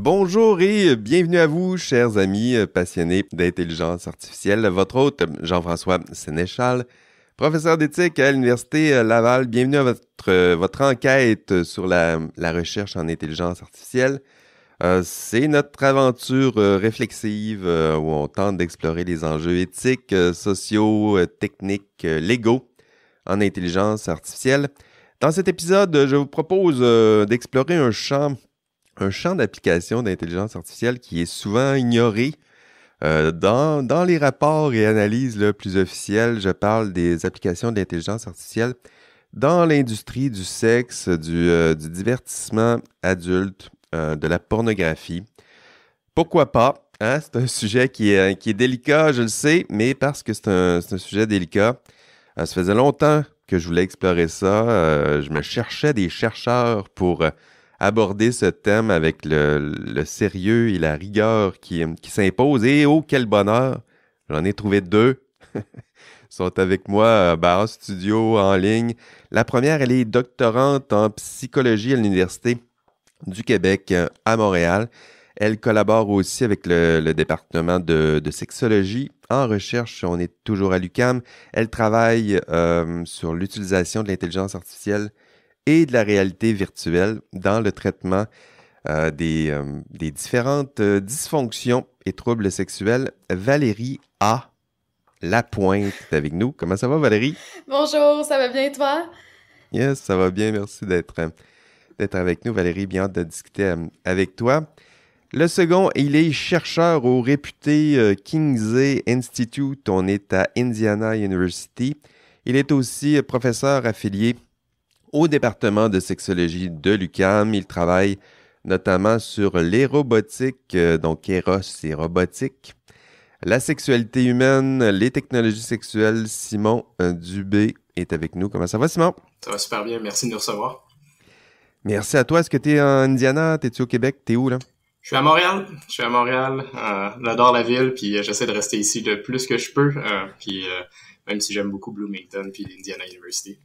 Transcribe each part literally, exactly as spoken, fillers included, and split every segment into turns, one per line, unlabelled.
bonjour et bienvenue à vous, chers amis passionnés d'intelligence artificielle. Votre hôte, Jean-François Sénéchal, professeur d'éthique à l'Université Laval. Bienvenue à votre, votre enquête sur la, la recherche en intelligence artificielle. Euh, c'est notre aventure euh, réflexive euh, où on tente d'explorer les enjeux éthiques, euh, sociaux, euh, techniques, euh, légaux en intelligence artificielle. Dans cet épisode, je vous propose euh, d'explorer un champ, un champ d'application d'intelligence artificielle qui est souvent ignoré euh, dans, dans les rapports et analyses là, plus officiels. Je parle des applications de l'intelligence artificielle dans l'industrie du sexe, du, euh, du divertissement adulte, euh, de la pornographie. Pourquoi pas? Hein? C'est un sujet qui est, qui est délicat, je le sais, mais parce que c'est un, c'est un sujet délicat, euh, ça faisait longtemps que je voulais explorer ça. Euh, je me cherchais des chercheurs pour euh, aborder ce thème avec le, le sérieux et la rigueur qui, qui s'imposent. Et oh, quel bonheur! J'en ai trouvé deux. Ils sont avec moi euh, ben, en studio, en ligne. La première, elle est doctorante en psychologie à l'Université du Québec euh, à Montréal. Elle collabore aussi avec le, le département de, de sexologie en recherche. On est toujours à l'U Q A M. Elle travaille euh, sur l'utilisation de l'intelligence artificielle et de la réalité virtuelle dans le traitement euh, des, euh, des différentes euh, dysfonctions et troubles sexuels. Valérie A. Lapointe est avec nous. Comment ça va, Valérie?
Bonjour, ça va bien toi?
Yes, ça va bien. Merci d'être, d'être avec nous, Valérie. Bien hâte de discuter euh, avec toi. Le second, il est chercheur au réputé euh, Kinsey Institute. On est à Indiana University. Il est aussi professeur affilié au département de sexologie de l'U Q A M. Il travaille notamment sur les robotiques, euh, donc Eros et robotique, la sexualité humaine, les technologies sexuelles. Simon euh, Dubé est avec nous. Comment ça va, Simon?
Ça va super bien. Merci de nous recevoir.
Merci à toi. Est-ce que tu es en Indiana? T'es-tu au Québec? T'es où, là?
Je suis à Montréal. Je suis à Montréal. Euh, j'adore la ville, puis euh, j'essaie de rester ici le plus que je peux. Euh, puis euh, même si j'aime beaucoup Bloomington puis l'Indiana University.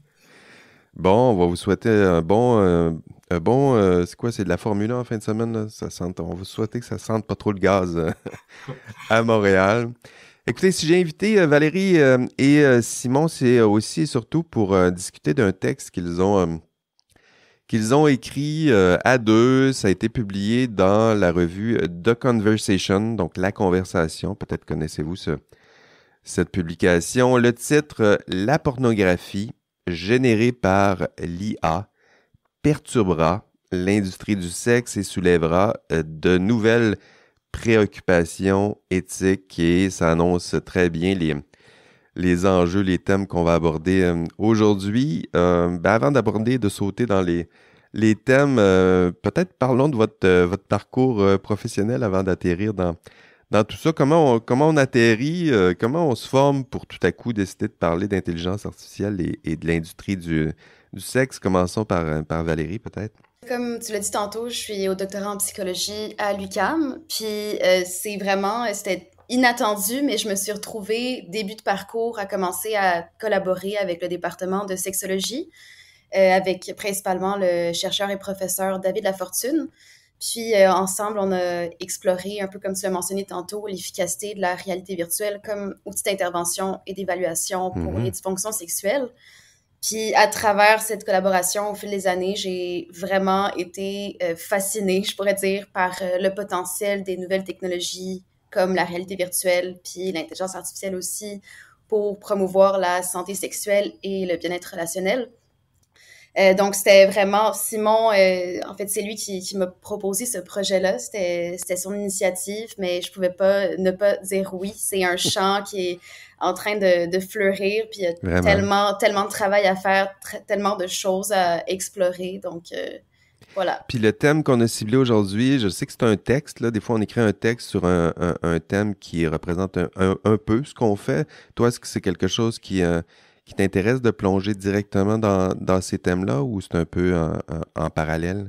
Bon, on va vous souhaiter un bon, euh, un bon, euh, c'est quoi, c'est de la Formule un en fin de semaine, là? Ça sente, on va vous souhaiter que ça sente pas trop le gaz euh, à Montréal. Écoutez, si j'ai invité euh, Valérie euh, et euh, Simon, c'est aussi et surtout pour euh, discuter d'un texte qu'ils ont, euh, qu'ils ont écrit euh, à deux. Ça a été publié dans la revue The Conversation, donc La Conversation. Peut-être connaissez-vous ce, cette publication. Le titre, euh, La pornographie générée par l'I A perturbera l'industrie du sexe et soulèvera euh, de nouvelles préoccupations éthiques, et ça annonce très bien les, les enjeux, les thèmes qu'on va aborder euh, aujourd'hui. Euh, ben avant d'aborder, de sauter dans les, les thèmes, euh, peut-être parlons de votre, euh, votre parcours euh, professionnel avant d'atterrir dans, dans tout ça. Comment on, comment on atterrit, euh, comment on se forme pour tout à coup décider de parler d'intelligence artificielle et, et de l'industrie du, du sexe. Commençons par, par Valérie, peut-être.
Comme tu l'as dit tantôt, je suis au doctorat en psychologie à l'U Q A M, puis euh, c'est vraiment, c'était inattendu, mais je me suis retrouvée, début de parcours, à commencer à collaborer avec le département de sexologie, euh, avec principalement le chercheur et professeur David Lafortune. Puis euh, ensemble, on a exploré, un peu comme tu l'as mentionné tantôt, l'efficacité de la réalité virtuelle comme outil d'intervention et d'évaluation pour
Mm-hmm.
les dysfonctions sexuelles. Puis à travers cette collaboration, au fil des années, j'ai vraiment été euh, fascinée, je pourrais dire, par euh, le potentiel des nouvelles technologies comme la réalité virtuelle, puis l'intelligence artificielle aussi, pour promouvoir la santé sexuelle et le bien-être relationnel. Euh, donc, c'était vraiment Simon, euh, en fait, c'est lui qui, qui m'a proposé ce projet-là. C'était, c'était son initiative, mais je pouvais pas ne pas dire oui. C'est un champ qui est en train de, de fleurir, puis il y a
Vraiment.
tellement, tellement de travail à faire, tr- tellement de choses à explorer. Donc, euh, voilà.
Puis le thème qu'on a ciblé aujourd'hui, je sais que c'est un texte, là. Des fois, on écrit un texte sur un, un, un thème qui représente un, un, un peu ce qu'on fait. Toi, est-ce que c'est quelque chose qui, euh, qui t'intéresse de plonger directement dans, dans ces thèmes-là, ou c'est un peu en, en, en parallèle?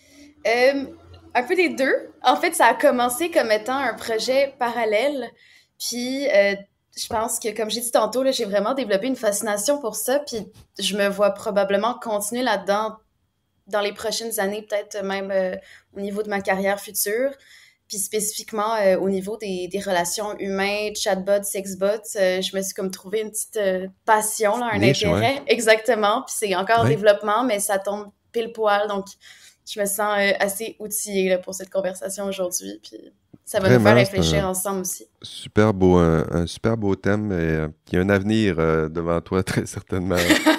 Euh, un peu des deux. En fait, ça a commencé comme étant un projet parallèle. Puis, euh, je pense que, comme j'ai dit tantôt, là, j'ai vraiment développé une fascination pour ça. Puis, je me vois probablement continuer là-dedans dans les prochaines années, peut-être même euh, au niveau de ma carrière future. Puis spécifiquement euh, au niveau des, des relations humaines, chatbots, sexbots, euh, je me suis comme trouvé une petite euh, passion, là, un
Niche,
intérêt.
Ouais.
Exactement. Puis c'est encore en
Ouais.
développement, mais ça tombe pile poil. Donc, je me sens euh, assez outillée là, pour cette conversation aujourd'hui. Puis ça va
Vraiment,
nous faire
c'est
réfléchir
un
ensemble aussi.
super beau, un, un super beau thème. Et, euh, il y a un avenir euh, devant toi, très certainement,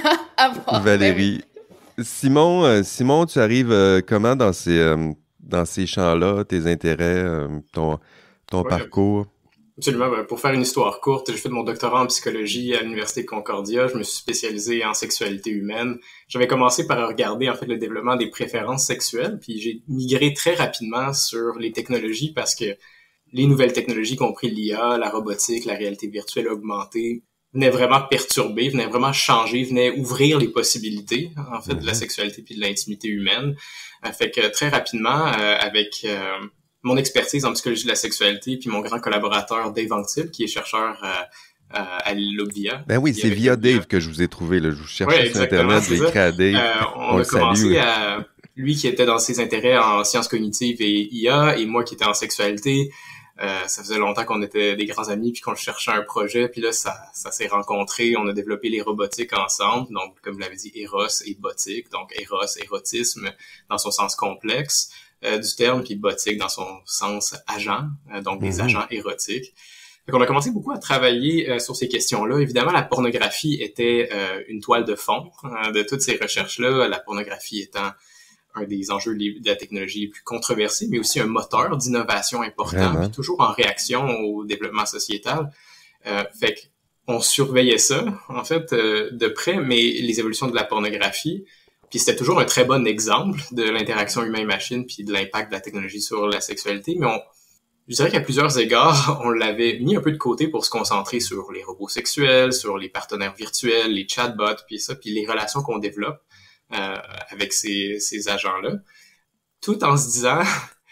À voir, ben oui.
Valérie. Simon, euh, Simon, tu arrives euh, comment dans ces, euh, dans ces champs-là, tes intérêts, euh, ton, ton
Ouais,
parcours?
absolument. Ben, pour faire une histoire courte, j'ai fait mon doctorat en psychologie à l'Université de Concordia. Je me suis spécialisé en sexualité humaine. J'avais commencé par regarder en fait le développement des préférences sexuelles, puis j'ai migré très rapidement sur les technologies parce que les nouvelles technologies, y compris l'I A, la robotique, la réalité virtuelle augmentée, venaient vraiment perturber, venaient vraiment changer, venaient ouvrir les possibilités en fait de la sexualité puis de l'intimité humaine. Euh, fait que très rapidement, euh, avec euh, mon expertise en psychologie de la sexualité, puis mon grand collaborateur Dave Anctil, qui est chercheur euh, euh, à Lobvia.
Ben oui, c'est via
Lobvia.
Dave que je vous ai trouvé. Là. Je vous cherchais
Ouais,
sur
exactement,
Internet,
c'est
j'ai
ça.
écrit à Dave.
Euh, on,
On
a
le
commencé
salue.
à... Lui qui était dans ses intérêts en sciences cognitives et I A, et moi qui étais en sexualité. Euh, ça faisait longtemps qu'on était des grands amis puis qu'on cherchait un projet, puis là ça ça s'est rencontré, on a développé les robotiques ensemble, donc comme vous l'avez dit, Eros et botique, donc Eros, érotisme dans son sens complexe euh, du terme, puis botique dans son sens agent, euh, donc des
Mhm.
agents érotiques. Donc on a commencé beaucoup à travailler euh, sur ces questions-là. Évidemment, la pornographie était euh, une toile de fond euh, de toutes ces recherches-là, la pornographie étant un des enjeux de la technologie les plus controversés, mais aussi un moteur d'innovation important,
Vraiment.
puis toujours en réaction au développement sociétal. Euh, fait qu'on surveillait ça, en fait, euh, de près, mais les évolutions de la pornographie, puis c'était toujours un très bon exemple de l'interaction humain-machine, puis de l'impact de la technologie sur la sexualité, mais on, je dirais qu'à plusieurs égards, on l'avait mis un peu de côté pour se concentrer sur les robots sexuels, sur les partenaires virtuels, les chatbots, puis ça, puis les relations qu'on développe Euh, avec ces, ces agents-là, tout en se disant,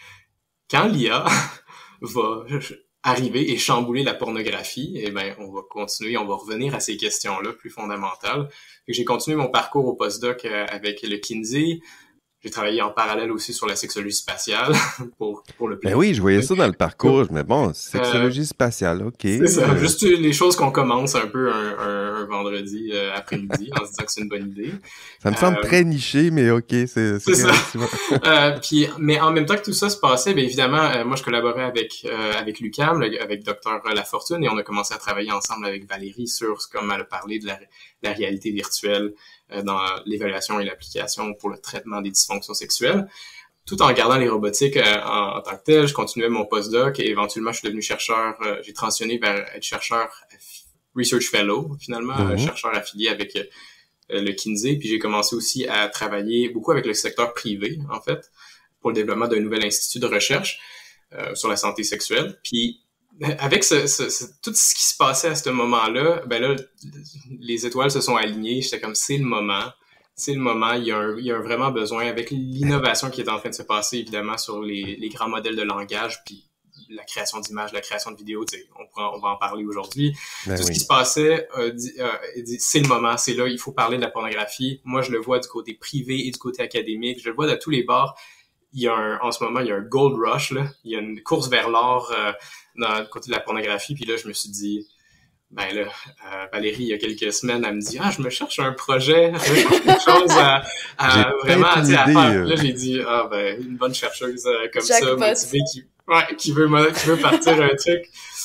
quand l'I A va arriver et chambouler la pornographie, eh ben, on va continuer, on va revenir à ces questions-là plus fondamentales. Et j'ai continué mon parcours au postdoc euh, avec le Kinsey. J'ai travaillé en parallèle aussi sur la sexologie spatiale pour, pour le
Ben oui, je voyais ça dans le parcours. Mais bon, sexologie
Euh,
spatiale, OK.
C'est ça,
Euh,
juste les choses qu'on commence un peu un, un, un vendredi euh, après-midi en se disant que c'est une bonne idée.
Ça me semble
Euh,
très niché, mais OK, c'est c'est
C'est ça.
correct, Simon.
Euh, puis, mais en même temps que tout ça se passait, bien évidemment, euh, moi je collaborais avec euh, avec l'U Q A M, le- avec Docteur Lafortune, et on a commencé à travailler ensemble avec Valérie sur, comme elle a parlé, de la, la réalité virtuelle euh, dans l'évaluation et l'application pour le traitement des dysfonctions sexuelles. Tout en gardant les robotiques euh, en, en tant que tel, je continuais mon postdoc et éventuellement je suis devenu chercheur, euh, j'ai transitionné vers être chercheur affi- research fellow, finalement,
Mhm.
euh, chercheur affilié avec euh, le Kinsey, puis j'ai commencé aussi à travailler beaucoup avec le secteur privé, en fait, pour le développement d'un nouvel institut de recherche euh, sur la santé sexuelle. Puis avec ce, ce, ce, tout ce qui se passait à ce moment-là, ben là, les étoiles se sont alignées. J'étais comme, c'est le moment. C'est le moment. Il y a, un, il y a un vraiment besoin, avec l'innovation qui est en train de se passer, évidemment, sur les, les grands modèles de langage, puis la création d'images, la création de vidéos, tu sais, on, prend, on va en parler aujourd'hui.
Ben
Tout ce
oui.
qui se passait, euh, dit, euh, dit, c'est le moment, c'est là, il faut parler de la pornographie. Moi, je le vois du côté privé et du côté académique. Je le vois de tous les bords. Il y a un, en ce moment, il y a un gold rush, là. Il y a une course vers l'or euh, dans le côté de la pornographie. Puis là, je me suis dit, ben là, euh, Valérie, il y a quelques semaines, elle me dit, ah, je me cherche un projet, je cherche quelque chose à, à
J'ai
vraiment,
peut-être
tu sais, à
une
faire.
idée, euh.
Là, j'ai dit, ah, ben, une bonne chercheuse euh, comme
Jackpot.
ça, motivée, qui, ouais, qui veut, mo- qui veut partir un truc.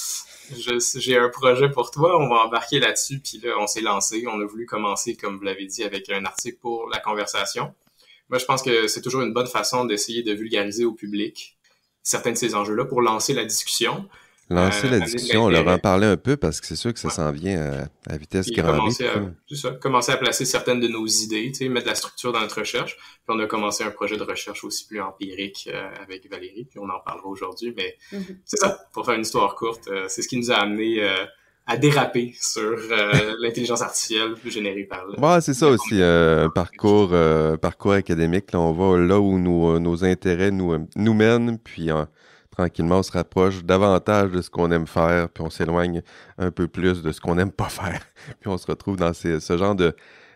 Je, j'ai un projet pour toi, on va embarquer là-dessus. Puis là, on s'est lancé, on a voulu commencer, comme vous l'avez dit, avec un article pour la conversation. Moi, je pense que c'est toujours une bonne façon d'essayer de vulgariser au public certains de ces enjeux-là pour lancer la discussion.
Lancer
Euh,
la
amener de
discussion, on leur en
l'intérêt.
parlait un peu parce que c'est sûr que ça
Ouais.
s'en vient à, à vitesse
Puis
grand V.
commencer
tout ça.
à, c'est ça, commencer à placer certaines de nos idées, tu sais, mettre la structure dans notre recherche. Puis on a commencé un projet de recherche aussi plus empirique euh, avec Valérie, puis on en parlera aujourd'hui. Mais
Mhm.
c'est ça, pour faire une histoire courte, euh, c'est ce qui nous a amené euh, à déraper sur euh, l'intelligence artificielle générée par le...
Ouais, c'est ça aussi, euh, un parcours, euh, parcours académique. Là, on va là où nos, nos intérêts nous, euh, nous mènent, puis euh, tranquillement, on se rapproche davantage de ce qu'on aime faire, puis on s'éloigne un peu plus de ce qu'on n'aime pas faire. Puis on se retrouve dans ces, ce genre de,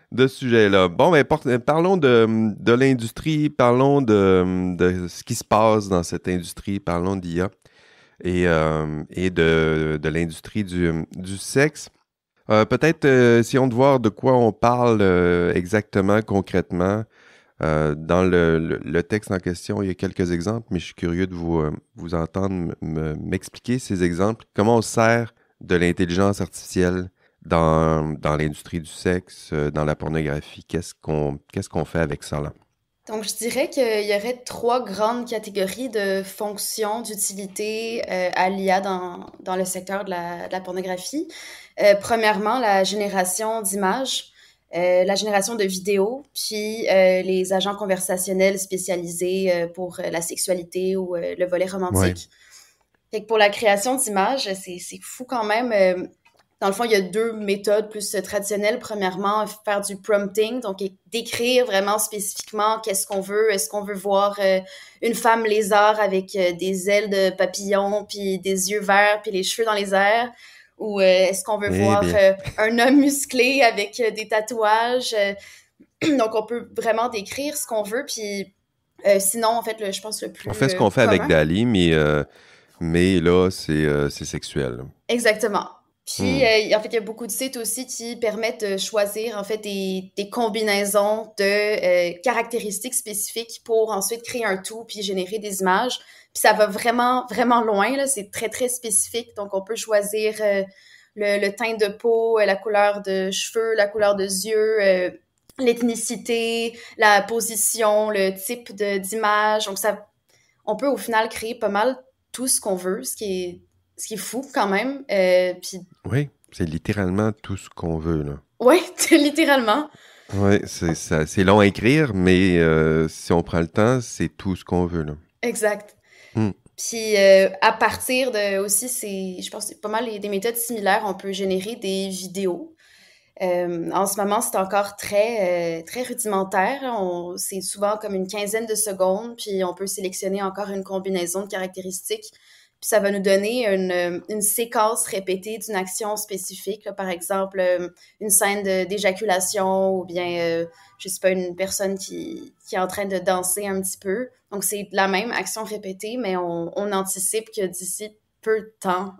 de ce sujet-là. Bon, ben, por- parlons de, de l'industrie, parlons de, de ce qui se passe dans cette industrie, parlons d'I A et, euh, et de, de l'industrie du, du sexe. Euh, peut-être, euh, essayons de voir de quoi on parle euh, exactement, concrètement. Euh, dans le, le, le texte en question, il y a quelques exemples, mais je suis curieux de vous, euh, vous entendre m- m- m'expliquer ces exemples. Comment on sert de l'intelligence artificielle dans, dans l'industrie du sexe, euh, dans la pornographie? Qu'est-ce qu'on, qu'est-ce qu'on fait avec ça, là?
Donc, je dirais qu'il y aurait trois grandes catégories de fonctions, d'utilité euh, à l'I A dans, dans le secteur de la, de la pornographie. Euh, premièrement, la génération d'images, euh, la génération de vidéos, puis euh, les agents conversationnels spécialisés euh, pour euh, la sexualité ou euh, le volet
Ouais.
romantique. Fait que pour la création d'images, c'est, c'est fou quand même. Euh, dans le fond, il y a deux méthodes plus euh, traditionnelles. Premièrement, faire du prompting, donc é- d'écrire vraiment spécifiquement qu'est-ce qu'on veut. Est-ce qu'on veut voir euh, une femme lézard avec euh, des ailes de papillon, puis des yeux verts, puis les cheveux dans les airs? Ou euh, est-ce qu'on veut
Eh
voir
bien,
euh, un homme musclé avec euh, des tatouages? Euh, donc, on peut vraiment décrire ce qu'on veut. Puis euh, sinon, en fait, le, je pense le
on
plus
fait ce
euh,
qu'on fait avec
commun.
Dali, mais, euh, mais là, c'est, euh, c'est sexuel. là.
Exactement. Puis,
Hmm.
euh, en fait, il y a beaucoup de sites aussi qui permettent de choisir, en fait, des, des combinaisons de euh, caractéristiques spécifiques pour ensuite créer un tout puis générer des images. Puis ça va vraiment, vraiment loin, là. C'est très, très spécifique. Donc, on peut choisir euh, le, le teint de peau, euh, la couleur de cheveux, la couleur de yeux, euh, l'ethnicité, la position, le type de, d'image. Donc, ça, on peut au final créer pas mal tout ce qu'on veut, ce qui est, ce qui est fou quand même. Euh, puis,
Oui, c'est littéralement tout ce qu'on veut, là.
ouais, littéralement.
Oui, c'est, ça- c'est long à écrire, mais euh, si on prend le temps, c'est tout ce qu'on veut, là.
Exact.
Hmm.
Puis euh, à partir de aussi, c'est, je pense que c'est pas mal les- des méthodes similaires, on peut générer des vidéos. Euh, en ce moment, c'est encore très, euh, très rudimentaire. On, c'est souvent comme une quinzaine de secondes, puis on peut sélectionner encore une combinaison de caractéristiques. Puis ça va nous donner une, une séquence répétée d'une action spécifique. Là, par exemple, euh, une scène de, d'éjaculation ou bien, euh, je sais pas, une personne qui, qui est en train de danser un petit peu. Donc, c'est la même action répétée, mais on, on anticipe que d'ici peu de temps,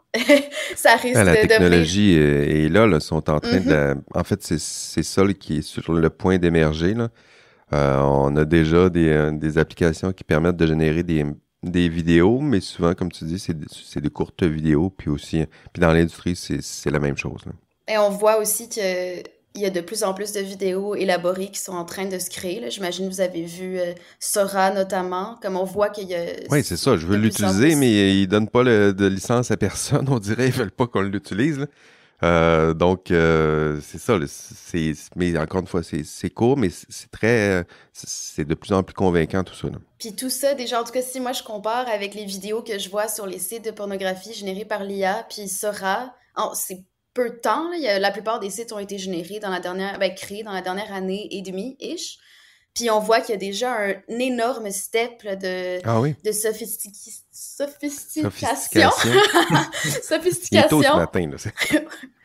ça
Ah,
risque
la
de devenir...
technologie est, est là, là, sont en train de...
Mhm.
la- En fait, c'est, c'est ça là, qui est sur le point d'émerger, là. Euh, on a déjà des, euh, des applications qui permettent de générer des, des vidéos, mais souvent, comme tu dis, c'est, c'est des courtes vidéos, puis aussi, puis dans l'industrie, c'est, c'est la même chose, là.
Et on voit aussi que il y a de plus en plus de vidéos élaborées qui sont en train de se créer, là. J'imagine que vous avez vu euh, Sora notamment, comme on voit qu'il y a
Oui, c'est ça. Je veux
de plus en
l'utiliser,
plus.
mais ils donnent pas le- de licence à personne. On dirait ils veulent pas qu'on l'utilise, là. Euh, donc, euh, c'est ça. là, C'est, mais encore une fois, c'est, c'est court, mais c'est c'est très... C'est c'est de plus en plus convaincant, tout ça, là.
Puis tout ça, déjà, en tout cas, si moi je compare avec les vidéos que je vois sur les sites de pornographie générées par l'I A, puis Sora, en- c'est peu de temps, là. Il y a- la plupart des sites ont été générés dans la dernière, ben, créés dans la dernière année et demie-ish. Puis on voit qu'il y a déjà un énorme step là, de,
Ah oui?
de sophisti- sophistication.
Sophistication. Il est tôt ce
Sophistication.
matin, là. C'est-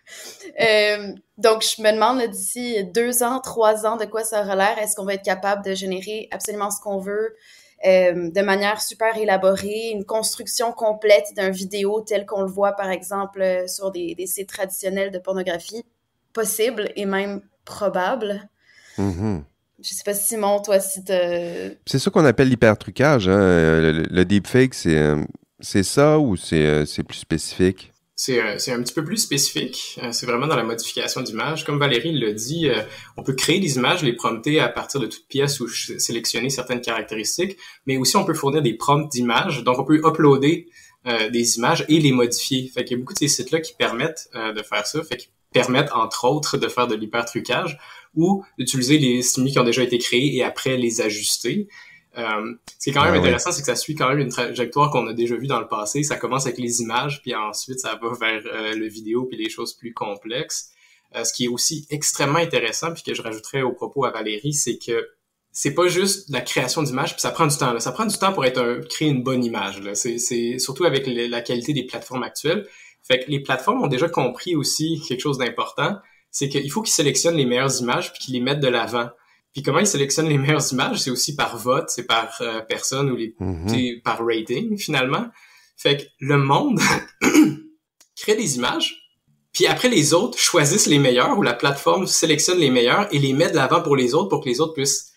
Euh, donc, je me demande là, d'ici deux ans, trois ans, de quoi ça aura l'air. Est-ce qu'on va être capable de générer absolument ce qu'on veut euh, de manière super élaborée, une construction complète d'un vidéo tel qu'on le voit, par exemple, euh, sur des, des sites traditionnels de pornographie? Possible et même probable.
Mhm.
Je sais pas, Simon, toi, si t'as...
C'est ça qu'on appelle l'hypertrucage, hein. Euh, Le, le deepfake, c'est, euh, c'est ça ou c'est, euh, c'est plus spécifique?
C'est, euh, c'est un petit peu plus spécifique. Euh, c'est vraiment dans la modification d'images. Comme Valérie l'a dit, euh, on peut créer des images, les prompter à partir de toutes pièces ou ch- sélectionner certaines caractéristiques, mais aussi on peut fournir des prompts d'images. Donc, on peut uploader euh, des images et les modifier. Fait qu'il y a beaucoup de ces sites-là qui permettent euh, de faire ça. Fait qu'ils permettent, entre autres, de faire de l'hypertrucage ou d'utiliser les stimuli qui ont déjà été créés et après les ajuster. Euh, ce qui est quand même
Ah ouais.
intéressant, c'est que ça suit quand même une trajectoire qu'on a déjà vue dans le passé. Ça commence avec les images, puis ensuite ça va vers euh, le vidéo puis les choses plus complexes. Euh, ce qui est aussi extrêmement intéressant, puis que je rajouterais au propos à Valérie, c'est que c'est pas juste la création d'images, puis ça prend du temps. Là. Ça prend du temps pour être un, créer une bonne image. Là. C'est, c'est surtout avec le, la qualité des plateformes actuelles. Fait que les plateformes ont déjà compris aussi quelque chose d'important, c'est qu'il faut qu'ils sélectionnent les meilleures images puis qu'ils les mettent de l'avant. Puis comment ils sélectionnent les meilleures images, c'est aussi par vote, c'est par euh, personne ou les mm-hmm. par rating finalement. Fait que le monde crée des images, puis après les autres choisissent les meilleures ou la plateforme sélectionne les meilleures et les met de l'avant pour les autres pour que les autres puissent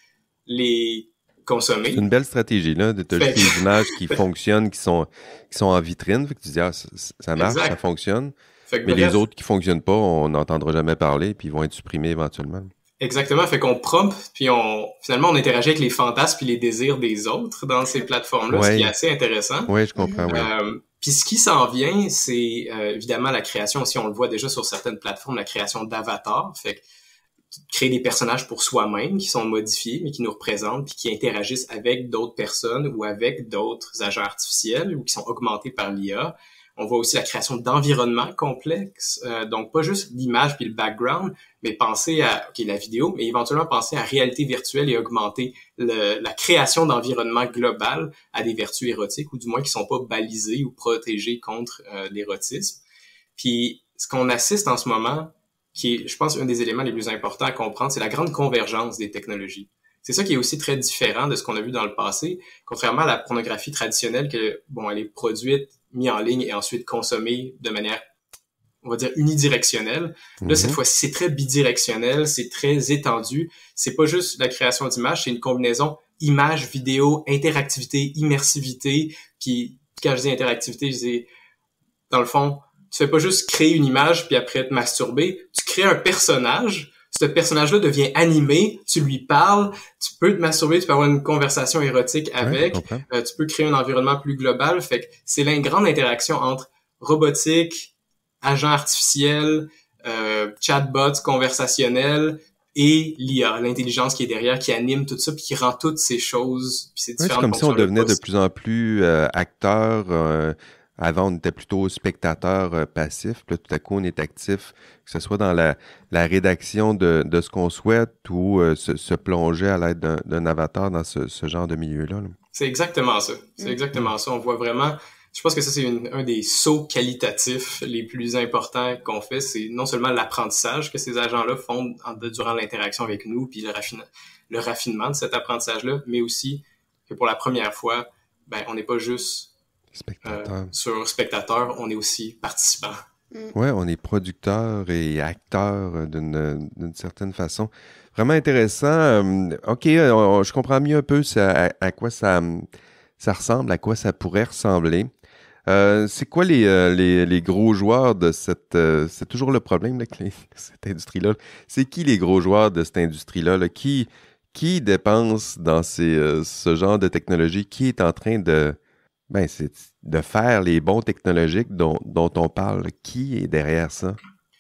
les consommer.
C'est une belle stratégie là, de te
fait...
des images qui fonctionnent, qui sont qui sont en vitrine, fait que tu dis ah ça, ça marche, exact. Ça fonctionne. Mais bref, les autres qui fonctionnent pas, on n'entendra jamais parler puis ils vont être supprimés éventuellement.
Exactement, fait qu'on prompt, puis on finalement on interagit avec les fantasmes puis les désirs des autres dans ces plateformes-là, ouais. Ce qui est assez intéressant.
Oui, je comprends. Ouais.
Euh, puis ce qui s'en vient, c'est euh, évidemment la création, si on le voit déjà sur certaines plateformes, la création d'avatars, fait que créer des personnages pour soi-même qui sont modifiés mais qui nous représentent puis qui interagissent avec d'autres personnes ou avec d'autres agents artificiels ou qui sont augmentés par l'I A. On voit aussi la création d'environnements complexes, euh, donc pas juste l'image puis le background, mais penser à ok la vidéo, mais éventuellement penser à réalité virtuelle et augmenter le, la création d'environnements global à des vertus érotiques ou du moins qui sont pas balisés ou protégés contre euh, l'érotisme. Puis ce qu'on assiste en ce moment, qui est, je pense, un des éléments les plus importants à comprendre, c'est la grande convergence des technologies. C'est ça qui est aussi très différent de ce qu'on a vu dans le passé, contrairement à la pornographie traditionnelle que, bon, elle est produite, mise en ligne et ensuite consommée de manière, on va dire, unidirectionnelle. Mm-hmm. Là, cette fois-ci, c'est très bidirectionnel, c'est très étendu. C'est pas juste la création d'images, c'est une combinaison image, vidéo, interactivité, immersivité. Puis, quand je dis interactivité, je dis, dans le fond, tu fais pas juste créer une image puis après te masturber, tu crées un personnage. Ce personnage-là devient animé, tu lui parles, tu peux te masturber, tu peux avoir une conversation érotique avec, ouais, okay. euh, tu peux créer un environnement plus global. Fait que c'est une grande interaction entre robotique, agents artificiels, euh, chatbots conversationnels et l'I A, l'intelligence qui est derrière, qui anime tout ça puis qui rend toutes ces choses. Puis c'est,
ouais, c'est comme si on devenait de plus en plus euh, acteur. Euh... Avant, on était plutôt spectateur euh, passif. Puis là, tout à coup, on est actif, que ce soit dans la, la rédaction de, de ce qu'on souhaite ou euh, se, se plonger à l'aide d'un, d'un avatar dans ce, ce genre de milieu-là. Là.
C'est exactement ça. C'est exactement ça. On voit vraiment... Je pense que ça, c'est une, un des sauts qualitatifs les plus importants qu'on fait. C'est non seulement l'apprentissage que ces agents-là font en, durant l'interaction avec nous, puis le, raffine, le raffinement de cet apprentissage-là, mais aussi que pour la première fois, ben, on n'est pas juste...
Spectateur.
Euh, sur spectateur, on est aussi participant.
Oui, on est producteur et acteur d'une, d'une certaine façon. Vraiment intéressant. Euh, OK, euh, je comprends mieux un peu ça, à, à quoi ça, ça ressemble, à quoi ça pourrait ressembler. Euh, c'est quoi les, euh, les, les gros joueurs de cette... Euh, c'est toujours le problème avec les, cette industrie-là. C'est qui les gros joueurs de cette industrie-là? Là? Qui, qui dépense dans ces, euh, ce genre de technologie? Qui est en train de... Ben, c'est de faire les bons technologiques dont, dont on parle. Qui est derrière ça?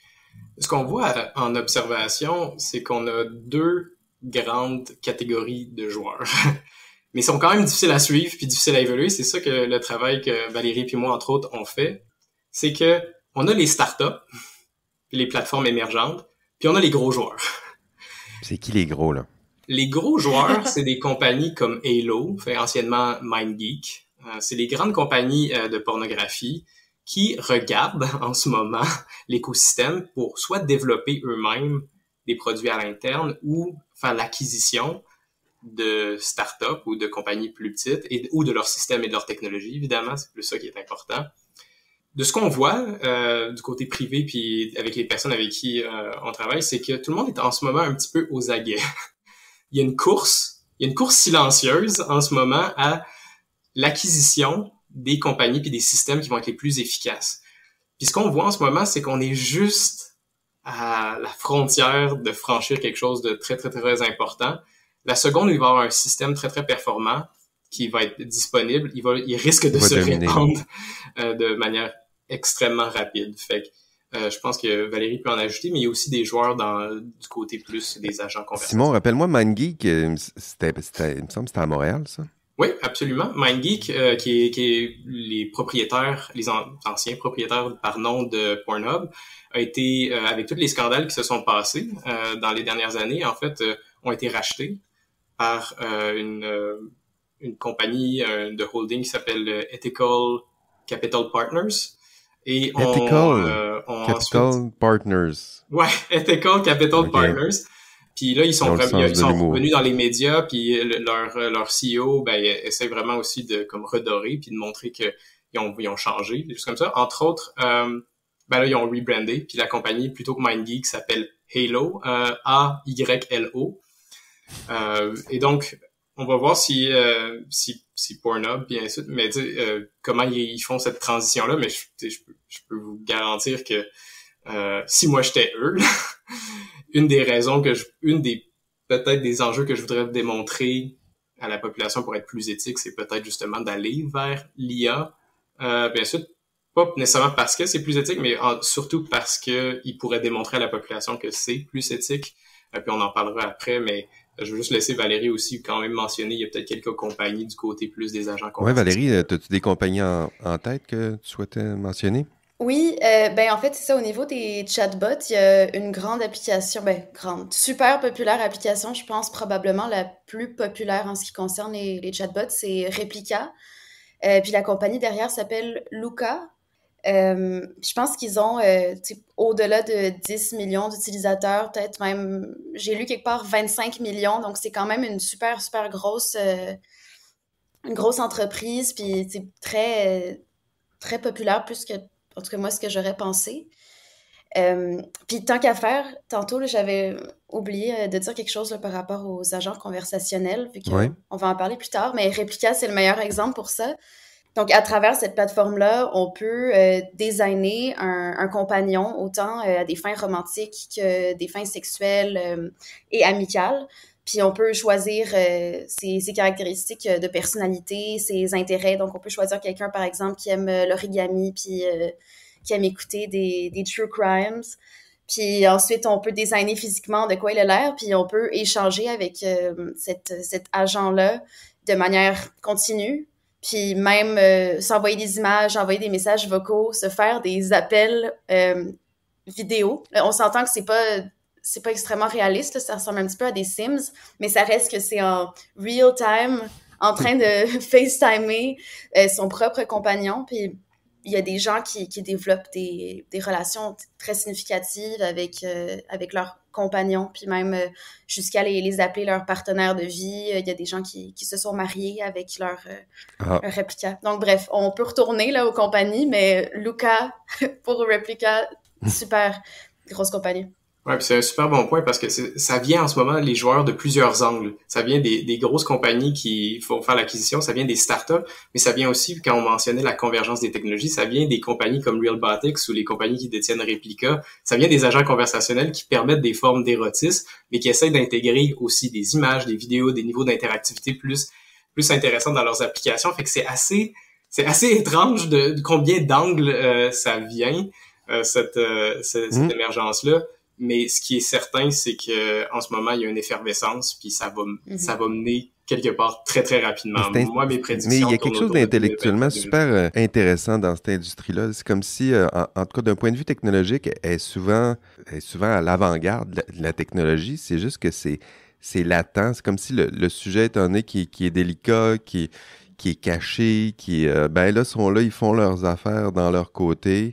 Ce qu'on voit en observation, c'est qu'on a deux grandes catégories de joueurs. Mais ils sont quand même difficiles à suivre puis difficiles à évaluer. C'est ça que le travail que Valérie puis moi, entre autres, on fait. C'est que on a les startups, puis les plateformes émergentes, puis on a les gros joueurs.
C'est qui les gros, là? Les
gros joueurs, c'est des compagnies comme Halo, fait anciennement MindGeek. Euh, c'est les grandes compagnies euh, de pornographie qui regardent en ce moment l'écosystème pour soit développer eux-mêmes des produits à l'interne ou faire l'acquisition de startups ou de compagnies plus petites et, ou de leur système et de leur technologie, évidemment, c'est plus ça qui est important. De ce qu'on voit euh, du côté privé puis avec les personnes avec qui euh, on travaille, c'est que tout le monde est en ce moment un petit peu aux aguets. Il y a une course, il y a une course silencieuse en ce moment à l'acquisition des compagnies puis des systèmes qui vont être les plus efficaces. Puis ce qu'on voit en ce moment, c'est qu'on est juste à la frontière de franchir quelque chose de très, très, très important. La seconde où il va y avoir un système très, très performant qui va être disponible, il, va, il risque de se dominer. répandre euh, de manière extrêmement rapide. Fait que euh, je pense que Valérie peut en ajouter, mais il y a aussi des joueurs dans du côté plus des agents conversations.
Simon, rappelle-moi, MindGeek, c'était, c'était, il me semble que c'était à Montréal, ça?
Oui, absolument. MindGeek, euh, qui, est, qui est les propriétaires, les an- anciens propriétaires par nom de Pornhub, a été, euh, avec tous les scandales qui se sont passés euh, dans les dernières années, en fait, euh, ont été rachetés par euh, une, euh, une compagnie euh, de holding qui s'appelle Ethical Capital Partners. Et on,
Ethical
euh, on
Capital
ensuite...
Partners.
Ouais, Ethical Capital
okay.
Partners. Puis là, ils sont, vraiment, ils sont revenus dans les médias, puis leur, leur C E O, ben, essaie vraiment aussi de comme redorer, puis de montrer qu'ils ont, ils ont changé, des choses comme ça. Entre autres, euh, ben là, ils ont rebrandé, puis la compagnie, plutôt que MindGeek, s'appelle Halo, euh, A Y L O. Euh, et donc, on va voir si euh, si, si Pornhub, bien sûr, mais tu sais, euh, comment ils, ils font cette transition-là, mais je, je, peux, je peux vous garantir que euh, si moi j'étais eux, une des raisons que je, une des, peut-être des enjeux que je voudrais démontrer à la population pour être plus éthique, c'est peut-être justement d'aller vers l'I A. Euh, bien sûr, pas nécessairement parce que c'est plus éthique, mais en, surtout parce que il pourrait démontrer à la population que c'est plus éthique. Euh, puis on en parlera après, mais je veux juste laisser Valérie aussi quand même mentionner, il y a peut-être quelques compagnies du côté plus des agents conversationnels.
Oui, Valérie, as-tu des compagnies en, en tête que tu souhaitais mentionner?
Oui, euh, ben en fait, c'est ça, au niveau des chatbots, il y a une grande application, ben grande, super populaire application, je pense probablement la plus populaire en ce qui concerne les, les chatbots, c'est Replica. Euh, puis la compagnie derrière s'appelle Luca. Euh, je pense qu'ils ont euh, au-delà de dix millions d'utilisateurs, peut-être même, j'ai lu quelque part vingt-cinq millions, donc c'est quand même une super, super grosse, euh, une grosse entreprise, puis c'est très, euh, très populaire, plus que, en tout cas moi, ce que j'aurais pensé. Euh, puis tant qu'à faire, tantôt, là, j'avais oublié euh, de dire quelque chose là, par rapport aux agents conversationnels, vu qu'on
Oui.
va en parler plus tard, mais Replica, c'est le meilleur exemple pour ça. Donc, à travers cette plateforme-là, on peut euh, designer un, un compagnon autant euh, à des fins romantiques que des fins sexuelles euh, et amicales. Puis, on peut choisir euh, ses, ses caractéristiques de personnalité, ses intérêts. Donc, on peut choisir quelqu'un, par exemple, qui aime l'origami puis euh, qui aime écouter des, des true crimes. Puis ensuite, on peut designer physiquement de quoi il a l'air, puis on peut échanger avec euh, cette, cet agent-là de manière continue. Puis même euh, s'envoyer des images, envoyer des messages vocaux, se faire des appels euh, vidéo. Euh, on s'entend que c'est pas c'est pas extrêmement réaliste, là, ça ressemble un petit peu à des Sims, mais ça reste que c'est en real time, en train de FaceTimer euh, son propre compagnon. Puis il y a des gens qui, qui développent des, des relations très significatives avec, euh, avec leurs compagnons, puis même euh, jusqu'à les, les appeler leurs partenaires de vie. Il y a des gens qui, qui se sont mariés avec leur, euh, ah. leur réplica. Donc bref, on peut retourner là aux compagnies, mais Luca pour Replica, super grosse compagnie.
Ouais, puis c'est un super bon point parce que ça vient en ce moment les joueurs de plusieurs angles. Ça vient des, des grosses compagnies qui font faire l'acquisition, ça vient des startups, mais ça vient aussi, quand on mentionnait la convergence des technologies, ça vient des compagnies comme Realbotix ou les compagnies qui détiennent Replica. Ça vient des agents conversationnels qui permettent des formes d'érotisme, mais qui essayent d'intégrer aussi des images, des vidéos, des niveaux d'interactivité plus plus intéressants dans leurs applications. Fait que c'est assez c'est assez étrange de, de combien d'angles euh, ça vient euh, cette euh, cette, cette mmh. émergence-là. Mais ce qui est certain, c'est que en ce moment, il y a une effervescence, puis ça va, mm-hmm. ça va mener quelque part très, très rapidement.
Mais
Moi, mes prédictions...
Mais il y a quelque chose d'intellectuellement super euh, intéressant dans cette industrie-là. C'est comme si, euh, en, en tout cas, d'un point de vue technologique, elle est souvent, elle est souvent à l'avant-garde de la, de la technologie. C'est juste que c'est, c'est latent. C'est comme si le, le sujet, étant donné qui, qui est délicat, qui, qui est caché, qui euh, ben là, sont là, ils font leurs affaires dans leur côté.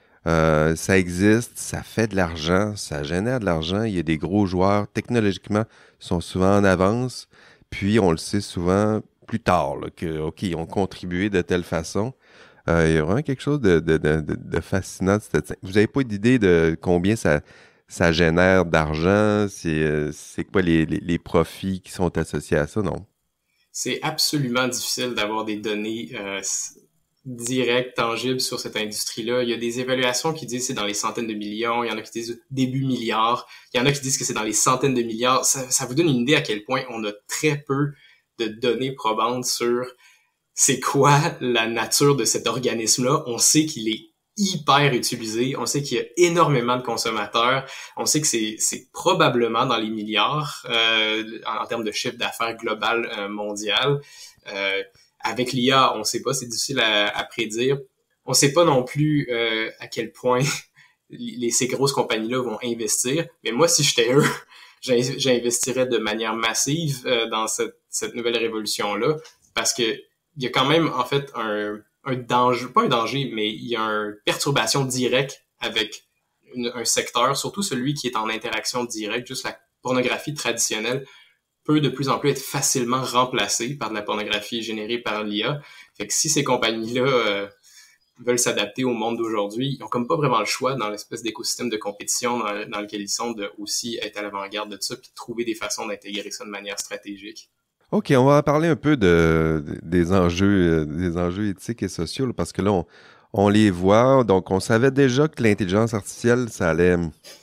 Euh, ça existe, ça fait de l'argent, ça génère de l'argent. Il y a des gros joueurs, technologiquement, sont souvent en avance. Puis, on le sait souvent plus tard, là, que, OK, ils ont contribué de telle façon. Euh, il y a vraiment quelque chose de, de, de, de fascinant. Vous n'avez pas d'idée de combien ça, ça génère d'argent? C'est, c'est quoi les, les, les profits qui sont associés à ça, non?
C'est absolument difficile d'avoir des données... Euh, direct, tangible sur cette industrie-là. Il y a des évaluations qui disent que c'est dans les centaines de millions, il y en a qui disent début milliard, il y en a qui disent que c'est dans les centaines de milliards. Ça, ça vous donne une idée à quel point on a très peu de données probantes sur c'est quoi la nature de cet organisme-là. On sait qu'il est hyper utilisé, on sait qu'il y a énormément de consommateurs, on sait que c'est, c'est probablement dans les milliards euh, en, en termes de chiffre d'affaires global euh, mondial. Euh, Avec l'I A, on sait pas, c'est difficile à, à prédire. On sait pas non plus euh, à quel point les, ces grosses compagnies-là vont investir. Mais moi, si j'étais eux, j'investirais de manière massive euh, dans cette, cette nouvelle révolution-là, parce que il y a quand même en fait un, un danger, pas un danger, mais il y a une perturbation directe avec une, un secteur, surtout celui qui est en interaction directe. Juste la pornographie traditionnelle peut de plus en plus être facilement remplacée par de la pornographie générée par l'I A. Fait que si ces compagnies-là euh, veulent s'adapter au monde d'aujourd'hui, ils ont comme pas vraiment le choix dans l'espèce d'écosystème de compétition dans, dans lequel ils sont de aussi être à l'avant-garde de ça puis de trouver des façons d'intégrer ça de manière stratégique.
OK, on va parler un peu de, des enjeux, euh, des enjeux éthiques et sociaux, là, parce que là, on, on les voit. Donc, on savait déjà que l'intelligence artificielle, ça allait...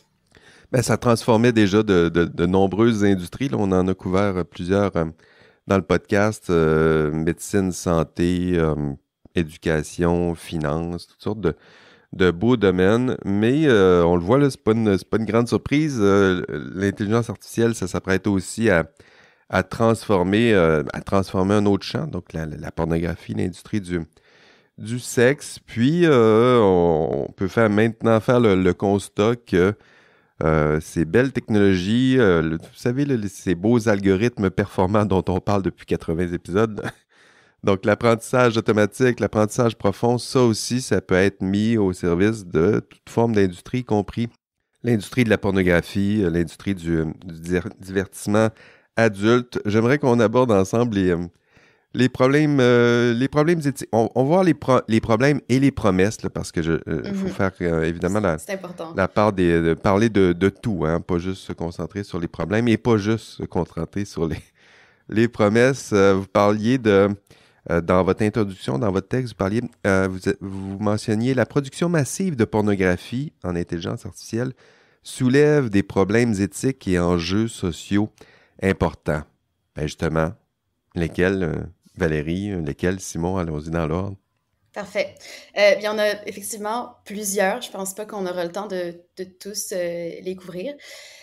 Ben, ça transformait déjà de, de, de nombreuses industries. Là, on en a couvert plusieurs euh, dans le podcast. Euh, médecine, santé, euh, éducation, finance, toutes sortes de, de beaux domaines. Mais euh, on le voit, là, c'est pas une, c'est pas une grande surprise. Euh, l'intelligence artificielle, ça s'apprête aussi à... à transformer, euh, à transformer un autre champ, donc la, la pornographie, l'industrie du, du sexe. Puis, euh, on, on peut faire maintenant faire le, le constat que euh, ces belles technologies, euh, le, vous savez, le, ces beaux algorithmes performants dont on parle depuis quatre-vingts épisodes, donc l'apprentissage automatique, l'apprentissage profond, ça aussi, ça peut être mis au service de toute forme d'industrie, y compris l'industrie de la pornographie, l'industrie du, du divertissement adultes. J'aimerais qu'on aborde ensemble les, euh, les problèmes euh, les problèmes éthiques. On, on va voir les, pro- les problèmes et les promesses, là, parce que je, euh,
Mm-hmm.
faut faire euh, évidemment la,
C'est important.
la part des... de parler de, de tout, hein, pas juste se concentrer sur les problèmes et pas juste se concentrer sur les, les promesses. Euh, vous parliez de... Euh, dans votre introduction, dans votre texte, vous parliez... Euh, vous, vous mentionniez la production massive de pornographie en intelligence artificielle soulève des problèmes éthiques et enjeux sociaux important. Ben justement, lesquels, euh, Valérie, lesquels, Simon, allons-y dans l'ordre.
Parfait. Euh, il y en a effectivement plusieurs. Je pense pas qu'on aura le temps de, de tous euh, les couvrir.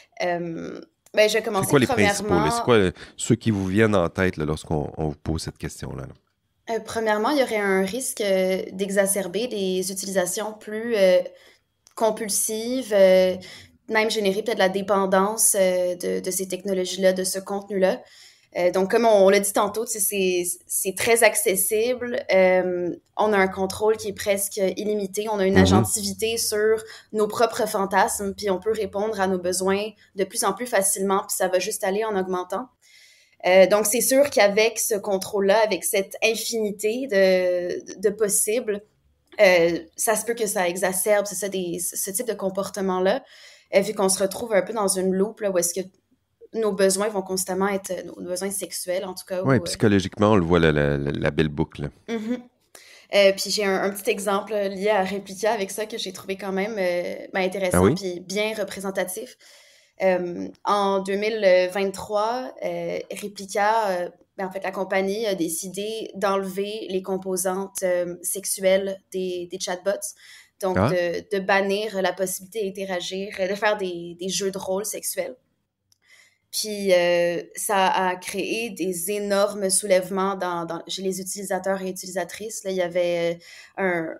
Euh, ben, je vais commencer
c'est quoi les
premièrement...
principaux? Là? C'est quoi euh, ceux qui vous viennent en tête là, lorsqu'on on vous pose cette question-là? Là?
Euh, premièrement, il y aurait un risque euh, d'exacerber des utilisations plus euh, compulsives, euh, même générer peut-être la dépendance euh, de, de ces technologies-là, de ce contenu-là. Euh, donc, comme on, on l'a dit tantôt, c'est, c'est très accessible. Euh, on a un contrôle qui est presque illimité. On a une
Mm-hmm.
agentivité sur nos propres fantasmes, puis on peut répondre à nos besoins de plus en plus facilement, puis ça va juste aller en augmentant. Euh, donc, c'est sûr qu'avec ce contrôle-là, avec cette infinité de, de possibles, euh, ça se peut que ça exacerbe c'est ça, des, ce type de comportement-là, euh, vu qu'on se retrouve un peu dans une loupe là, où est-ce que nos besoins vont constamment être, nos besoins sexuels en tout cas.
Oui,
ou,
psychologiquement, on le voit, la, la, la belle boucle.
Mm-hmm. Euh, puis j'ai un, un petit exemple lié à Replica avec ça que j'ai trouvé quand même euh, ben, intéressant
ah oui?
puis bien représentatif. Euh, en deux mille vingt-trois, euh, Replica, euh, ben, en fait, la compagnie a décidé d'enlever les composantes euh, sexuelles des, des chatbots, donc
ah.
de, de bannir la possibilité d'interagir, de faire des, des jeux de rôle sexuels. Puis euh, ça a créé des énormes soulèvements dans, dans, chez les utilisateurs et utilisatrices. Là, il y avait un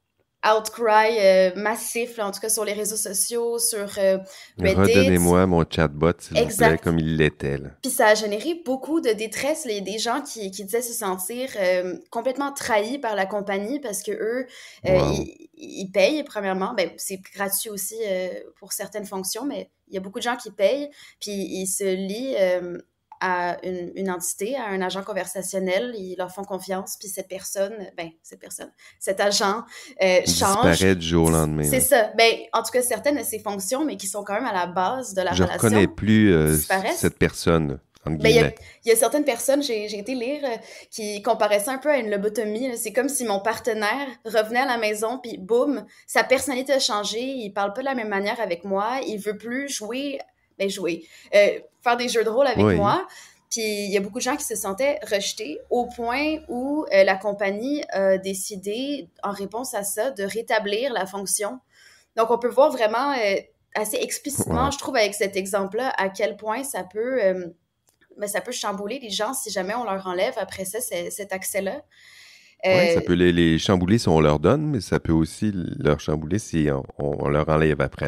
outcry euh, massif, là, en tout cas sur les réseaux sociaux, sur euh, Reddit.
Redonnez-moi mon chatbot, s'il vous plaît, comme il l'était. Là.
Puis ça a généré beaucoup de détresse. Là. Il y a des gens qui, qui disaient se sentir euh, complètement trahis par la compagnie parce que eux, euh, wow. ils, ils payent, premièrement. Ben, c'est gratuit aussi euh, pour certaines fonctions, mais il y a beaucoup de gens qui payent, puis ils se lient euh, à une, une entité, à un agent conversationnel, ils leur font confiance, puis cette personne, ben, cette personne, cet agent euh, change.
Disparaît du jour au lendemain.
C'est ça. Ben, en tout cas, certaines de ses fonctions, mais qui sont quand même à la base de la
Je
relation.
Je reconnais plus euh, cette personne.
Ben, il y, y a certaines personnes, j'ai, j'ai été lire, euh, qui comparaient ça un peu à une lobotomie. Là. C'est comme si mon partenaire revenait à la maison, puis boum, sa personnalité a changé, il parle pas de la même manière avec moi, il veut plus jouer, ben jouer, euh, faire des jeux de rôle avec oui. moi. Puis il y a beaucoup de gens qui se sentaient rejetés au point où euh, la compagnie a décidé, en réponse à ça, de rétablir la fonction. Donc on peut voir vraiment euh, assez explicitement, ouais. je trouve, avec cet exemple-là, à quel point ça peut... Euh, mais ça peut chambouler les gens si jamais on leur enlève après ça c'est, cet accès-là.
Euh, oui, ça peut les, les chambouler si on leur donne, mais ça peut aussi leur chambouler si on, on leur enlève après. Là.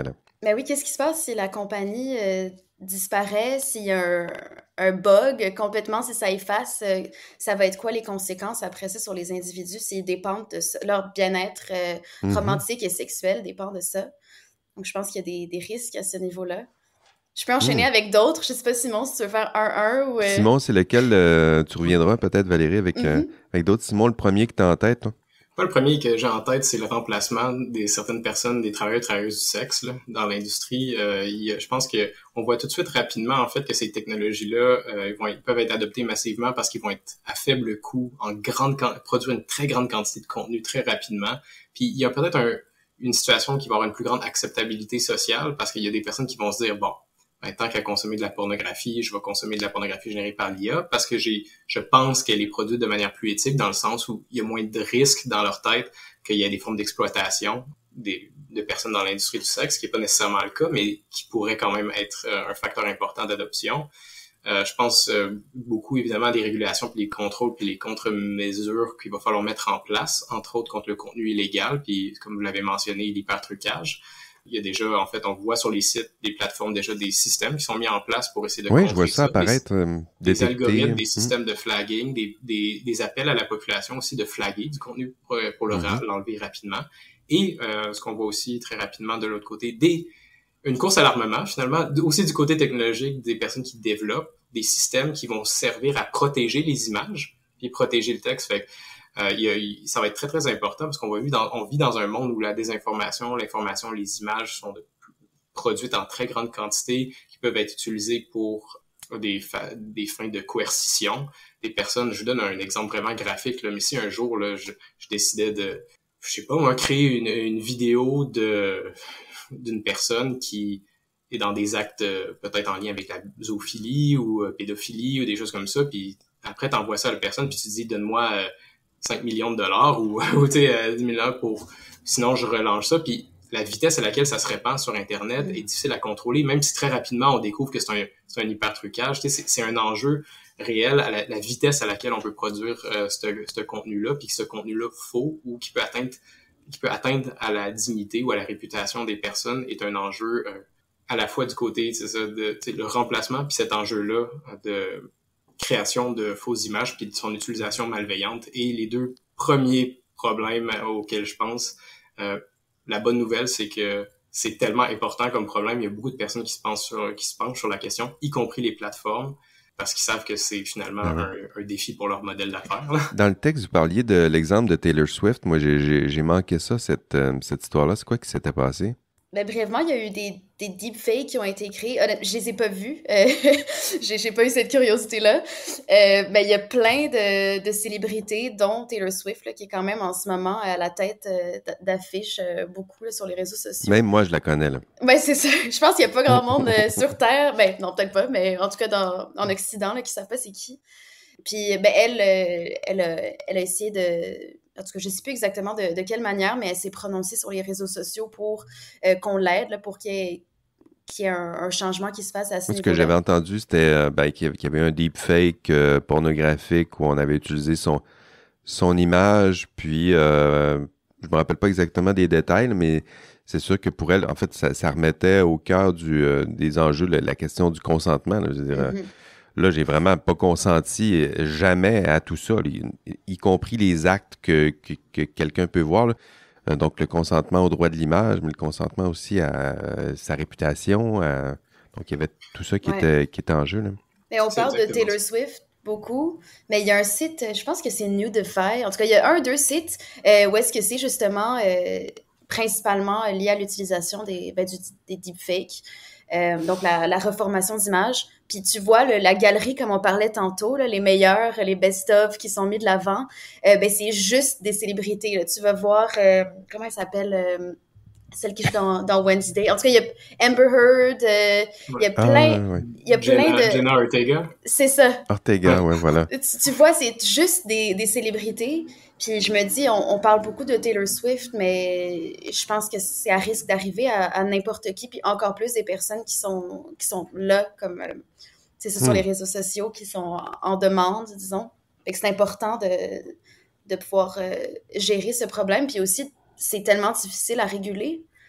Mais oui, qu'est-ce qui se passe si la compagnie euh, disparaît, s'il y a un, un bug complètement, si ça efface, euh, ça va être quoi les conséquences après ça sur les individus s'ils dépendent de ça, leur bien-être euh,
Mhm.
romantique et sexuel dépend de ça. Donc, je pense qu'il y a des, des risques à ce niveau-là. Je peux enchaîner
Hmm.
avec d'autres. Je sais pas, Simon, si tu veux faire un un ou... euh,
Simon, c'est lequel euh, tu reviendras peut-être, Valérie, avec, euh,
mhm.
avec d'autres. Simon, le premier que tu as en tête, toi?
Pas le premier que j'ai en tête, c'est le remplacement des certaines personnes, des travailleurs et travailleuses du sexe là, dans l'industrie. Euh, il, je pense que on voit tout de suite rapidement en fait que ces technologies-là, euh, ils, vont, ils peuvent être adoptées massivement parce qu'ils vont être à faible coût, en grande produire une très grande quantité de contenu très rapidement. Puis il y a peut-être un, une situation qui va avoir une plus grande acceptabilité sociale parce qu'il y a des personnes qui vont se dire bon. Ben, tant qu'à consommer de la pornographie, je vais consommer de la pornographie générée par l'I A parce que j'ai, je pense qu'elle est produite de manière plus éthique dans le sens où il y a moins de risques dans leur tête qu'il y a des formes d'exploitation des, de personnes dans l'industrie du sexe, ce qui n'est pas nécessairement le cas, mais qui pourrait quand même être euh, un facteur important d'adoption. Euh, je pense euh, beaucoup évidemment des régulations, puis les contrôles, puis les contre-mesures qu'il va falloir mettre en place, entre autres contre le contenu illégal, puis comme vous l'avez mentionné, l'hypertrucage. Il y a déjà, en fait, on voit sur les sites, des plateformes, déjà des systèmes qui sont mis en place pour essayer de
Oui, je vois
contrer
ça
ça. Des,
apparaître, euh,
des
détecter.
algorithmes, des
Hmm.
systèmes de flagging, des, des, des appels à la population aussi de flaguer du contenu pour, pour le,
Mhm.
l'enlever rapidement. Et euh, ce qu'on voit aussi très rapidement de l'autre côté, des, une course à l'armement, finalement, aussi du côté technologique, des personnes qui développent des systèmes qui vont servir à protéger les images puis protéger le texte. Fait Euh, il y a, il, ça va être très, très important parce qu'on va vivre dans, on vit dans un monde où la désinformation, l'information, les images sont de, produites en très grande quantité qui peuvent être utilisées pour des, fa- des fins de coercition. Des personnes, je vous donne un exemple vraiment graphique, là, mais si un jour, là, je, je décidais de, je sais pas, moi, créer une, une vidéo de, d'une personne qui est dans des actes euh, peut-être en lien avec la zoophilie ou euh, pédophilie ou des choses comme ça, puis après, t'envoies ça à la personne, puis tu te dis, donne-moi... Euh, cinq millions de dollars ou, ou tu sais, dix mille dollars pour... Sinon, je relance ça. Puis la vitesse à laquelle ça se répand sur Internet est difficile à contrôler, même si très rapidement, on découvre que c'est un, c'est un hyper-trucage. Tu sais, c'est, c'est un enjeu réel à la, la vitesse à laquelle on peut produire euh, ce contenu-là, puis que ce contenu-là faux ou qui peut atteindre qui peut atteindre à la dignité ou à la réputation des personnes est un enjeu euh, à la fois du côté, c'est ça, de le remplacement, puis cet enjeu-là de création de fausses images puis de son utilisation malveillante. Et les deux premiers problèmes auxquels je pense, euh, la bonne nouvelle, c'est que c'est tellement important comme problème. Il y a beaucoup de personnes qui se penchent sur, qui se penchent sur la question, y compris les plateformes, parce qu'ils savent que c'est finalement
Ah ouais.
un, un défi pour leur modèle d'affaires.
Dans le texte, vous parliez de l'exemple de Taylor Swift. Moi, j'ai, j'ai, j'ai manqué ça, cette, euh, cette histoire-là. C'est quoi qui s'était passé?
Ben, brièvement, il y a eu des, des deepfakes qui ont été créés. Honnêtement, je les ai pas vus. Euh, j'ai, j'ai pas eu cette curiosité-là. Euh, ben, il y a plein de, de célébrités, dont Taylor Swift, là, qui est quand même en ce moment à la tête euh, d'affiches euh, beaucoup là, sur les réseaux sociaux.
Même moi, je la connais, là.
Ben, c'est ça. Je pense qu'il y a pas grand monde euh, sur Terre. Ben, non, peut-être pas, mais en tout cas, dans, en Occident, là, qui savent pas c'est qui. Puis, ben, elle, euh, elle, a, elle a essayé de... En tout cas, je ne sais plus exactement de, de quelle manière, mais elle s'est prononcée sur les réseaux sociaux pour euh, qu'on l'aide, là, pour qu'il y ait, qu'il y ait un, un changement qui se fasse à ce
Moi, ce
niveau-là.
que j'avais entendu, c'était euh, ben, qu'il y avait un deepfake euh, pornographique où on avait utilisé son, son image, puis euh, je me rappelle pas exactement des détails, mais c'est sûr que pour elle, en fait, ça, ça remettait au cœur du, euh, des enjeux la, la question du consentement. Là, je veux dire,
Mm-hmm.
Là, j'ai vraiment pas consenti jamais à tout ça, y, y compris les actes que, que, que quelqu'un peut voir. Là. Donc, le consentement au droit de l'image, mais le consentement aussi à euh, sa réputation. À... Donc, il y avait tout ça qui,
Ouais.
était, qui était en jeu. Là.
Mais on
C'est
parle de
exactement
Taylor
ça.
Swift beaucoup, mais il y a un site, je pense que c'est Newdify. En tout cas, il y a un, deux sites euh, où est-ce que c'est justement euh, principalement lié à l'utilisation des, ben, du, des deepfakes. Euh, donc, la, la reformation d'images. Puis tu vois, le, la galerie, comme on parlait tantôt, là, les meilleurs, les best-of qui sont mis de l'avant, euh, ben, c'est juste des célébrités. Là. Tu vas voir, euh, comment elle s'appelle, euh, celle qui joue dans, dans Wednesday. En tout cas, il y a Amber Heard, euh, il y a
Ah,
plein,
ouais.
il y a plein
Jenna,
de...
Jenna Ortega.
C'est ça.
Ortega, ouais, voilà.
Tu, tu vois, c'est juste des, des célébrités. Puis je me dis, on, on parle beaucoup de Taylor Swift, mais je pense que c'est à risque d'arriver à, à n'importe qui, puis encore plus des personnes qui sont, qui sont là, comme euh, c'est ça, sur
Hmm.
les réseaux sociaux, qui sont en demande, disons. Fait que c'est important de, de pouvoir euh, gérer ce problème. Puis aussi, c'est tellement difficile à réguler.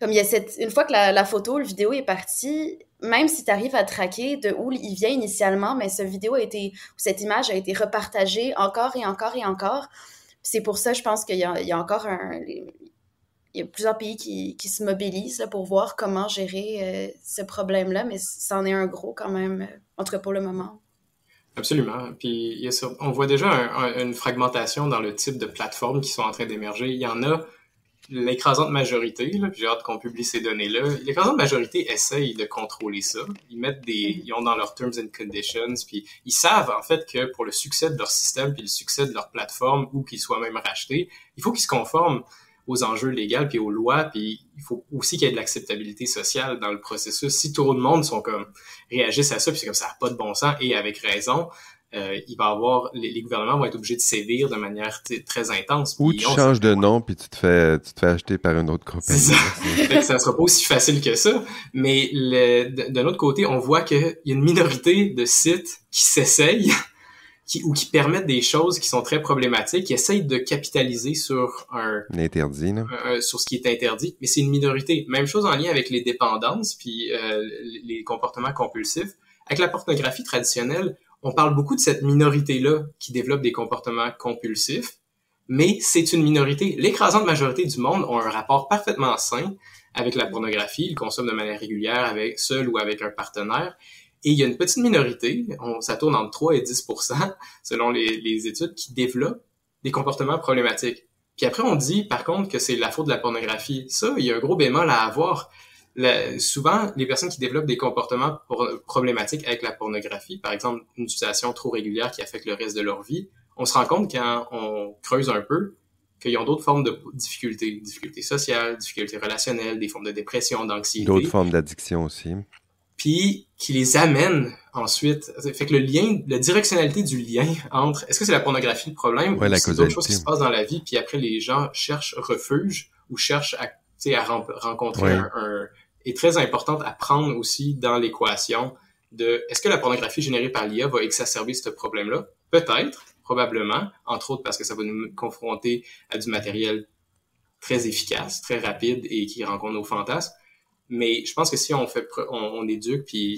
comme il y a cette, une fois que la, la photo, le vidéo est partie, même si tu arrives à traquer de où il vient initialement, mais cette vidéo a été, cette image a été repartagée encore et encore et encore. C'est pour ça, je pense qu'il y a, il y a encore un, il y a plusieurs pays qui, qui se mobilisent là, pour voir comment gérer euh, ce problème-là, mais c'en est un gros quand même, euh, en tout cas pour le moment.
Absolument. Puis il y a sur, on voit déjà un, un, une fragmentation dans le type de plateformes qui sont en train d'émerger. Il y en a l'écrasante majorité, là, puis j'ai hâte qu'on publie ces données-là. L'écrasante majorité essaye de contrôler ça. Ils mettent des, ils ont dans leurs terms and conditions, puis ils savent en fait que pour le succès de leur système puis le succès de leur plateforme ou qu'ils soient même rachetés, il faut qu'ils se conforment aux enjeux légaux puis aux lois, puis il faut aussi qu'il y ait de l'acceptabilité sociale dans le processus. Si tout le monde sont comme réagissent à ça, puis c'est comme ça n'a pas de bon sens et avec raison, euh, il va avoir les, les gouvernements vont être obligés de sévir de manière très intense.
Ou tu changes de nom puis tu te fais tu te fais acheter par une autre compagnie.
C'est ça. Fait que ça sera pas aussi facile que ça, mais le, d'un autre côté, on voit qu'il y a une minorité de sites qui s'essayent. Qui, ou qui permettent des choses qui sont très problématiques, qui essayent de capitaliser sur un...
L'interdit, non?
Un, sur ce qui est interdit, mais c'est une minorité. Même chose en lien avec les dépendances, puis euh, les comportements compulsifs. Avec la pornographie traditionnelle, on parle beaucoup de cette minorité-là qui développe des comportements compulsifs, mais c'est une minorité. L'écrasante majorité du monde ont un rapport parfaitement sain avec la pornographie, ils consomment de manière régulière, avec seul ou avec un partenaire. Et il y a une petite minorité, on, ça tourne entre trois et dix pour cent selon les, les études, qui développent des comportements problématiques. Puis après, on dit, par contre, que c'est la faute de la pornographie. Ça, il y a un gros bémol à avoir. La, souvent, les personnes qui développent des comportements pour, problématiques avec la pornographie, par exemple, une utilisation trop régulière qui affecte le reste de leur vie, on se rend compte quand on creuse un peu qu'ils ont d'autres formes de difficultés, difficultés sociales, difficultés relationnelles, des formes de dépression, d'anxiété.
D'autres formes d'addiction aussi.
Puis qui les amène ensuite. Fait que le lien, la directionnalité du lien entre est-ce que c'est la pornographie le problème
ouais,
ou
la
c'est d'autres choses qui se passent dans la vie, puis après les gens cherchent refuge ou cherchent à, à ren- rencontrer ouais. un, un... est très importante à prendre aussi dans l'équation de est-ce que la pornographie générée par l'I A va exacerber ce problème-là? Peut-être, probablement, entre autres parce que ça va nous confronter à du matériel très efficace, très rapide et qui rencontre nos fantasmes. Mais je pense que si on fait, on, on éduque puis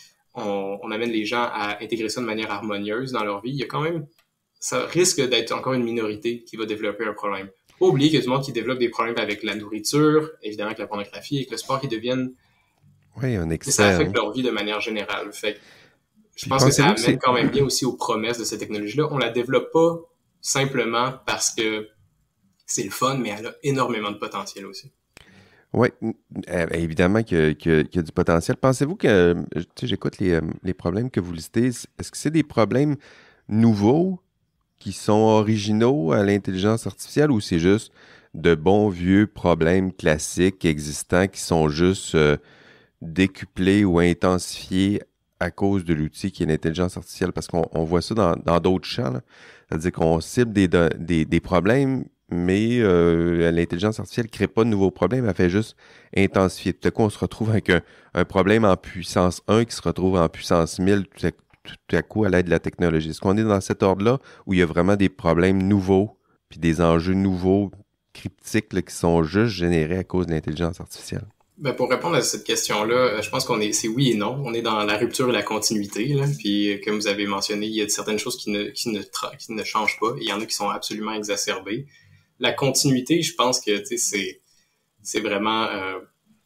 on, on amène les gens à intégrer ça de manière harmonieuse dans leur vie, il y a quand même, ça risque d'être encore une minorité qui va développer un problème. Faut pas oublier qu'il y a du monde qui développe des problèmes avec la nourriture, évidemment avec la pornographie, avec le sport, qui deviennent,
oui, un excès,
ça affecte
hein.
leur vie de manière générale. Fait que je puis pense que ça amène c'est... quand même bien aussi aux promesses de cette technologie-là. On la développe pas simplement parce que c'est le fun, mais elle a énormément de potentiel aussi.
Oui, évidemment qu'il y, qu'il y a du potentiel. Pensez-vous que, tu sais, j'écoute les, les problèmes que vous listez, est-ce que c'est des problèmes nouveaux qui sont originaux à l'intelligence artificielle ou c'est juste de bons vieux problèmes classiques existants qui sont juste euh, décuplés ou intensifiés à cause de l'outil qui est l'intelligence artificielle? Parce qu'on on voit ça dans, dans d'autres champs, là. C'est-à-dire qu'on cible des, des, des problèmes mais euh, l'intelligence artificielle ne crée pas de nouveaux problèmes, elle fait juste intensifier. Tout à coup, on se retrouve avec un, un problème en puissance un qui se retrouve en puissance mille tout à, tout à coup à l'aide de la technologie. Est-ce qu'on est dans cet ordre-là où il y a vraiment des problèmes nouveaux puis des enjeux nouveaux, cryptiques, là, qui sont juste générés à cause de l'intelligence artificielle?
Ben pour répondre à cette question-là, je pense qu'on est, c'est oui et non. On est dans la rupture et la continuité, là. Puis, comme vous avez mentionné, il y a certaines choses qui ne, qui ne, qui ne changent pas. Et il y en a qui sont absolument exacerbées. La continuité, je pense que tu sais, c'est c'est vraiment euh,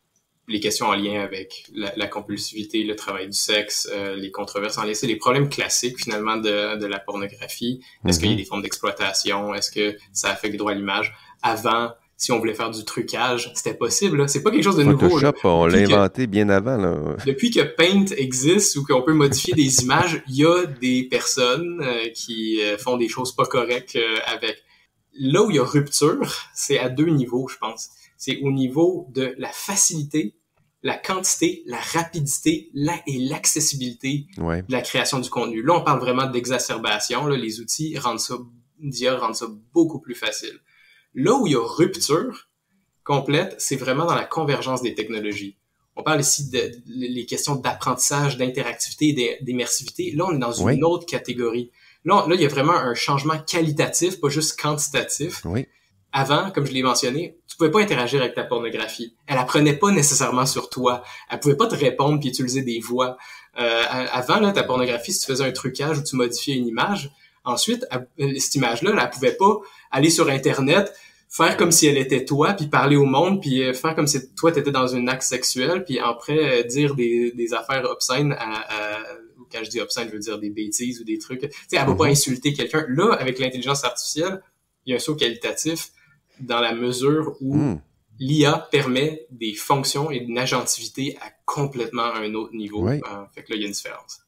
les questions en lien avec la, la compulsivité, le travail du sexe, euh, les controverses en lien, c'est les problèmes classiques finalement de de la pornographie. Est-ce mm-hmm. qu'il y a des formes d'exploitation? Est-ce que ça affecte les droits à l'image? Avant, si on voulait faire du trucage, c'était possible. Là. C'est pas quelque chose de
Photoshop,
nouveau. Là.
On l'a inventé bien avant. Là.
Depuis que Paint existe ou qu'on peut modifier des images, il y a des personnes euh, qui euh, font des choses pas correctes euh, avec. Là où il y a rupture, c'est à deux niveaux, je pense. C'est au niveau de la facilité, la quantité, la rapidité la, et l'accessibilité
ouais.
de la création du contenu. Là, on parle vraiment d'exacerbation. Là, les outils rendent ça, d'I A rendent ça beaucoup plus facile. Là où il y a rupture complète, c'est vraiment dans la convergence des technologies. On parle ici de, de les questions d'apprentissage, d'interactivité, d'immersivité. Là, on est dans une
oui.
autre catégorie. Là, là, il y a vraiment un changement qualitatif, pas juste quantitatif.
Oui.
avant, comme je l'ai mentionné, tu pouvais pas interagir avec ta pornographie. Elle apprenait pas nécessairement sur toi. Elle pouvait pas te répondre puis utiliser des voix. Euh, avant, là, ta pornographie, si tu faisais un trucage ou tu modifiais une image, ensuite, elle, cette image-là, elle pouvait pas aller sur Internet, faire comme si elle était toi, puis parler au monde, puis euh, faire comme si toi, t'étais dans un acte sexuel, puis après, euh, dire des, des affaires obscènes à, à... Quand je dis obscène, je veux dire des bêtises ou des trucs. Tu sais, elle va pas insulter quelqu'un. Là, avec l'intelligence artificielle, il y a un saut qualitatif dans la mesure où mm. l'I A permet des fonctions et une agentivité à complètement un autre niveau.
Oui.
Euh, fait que là, il y a une différence.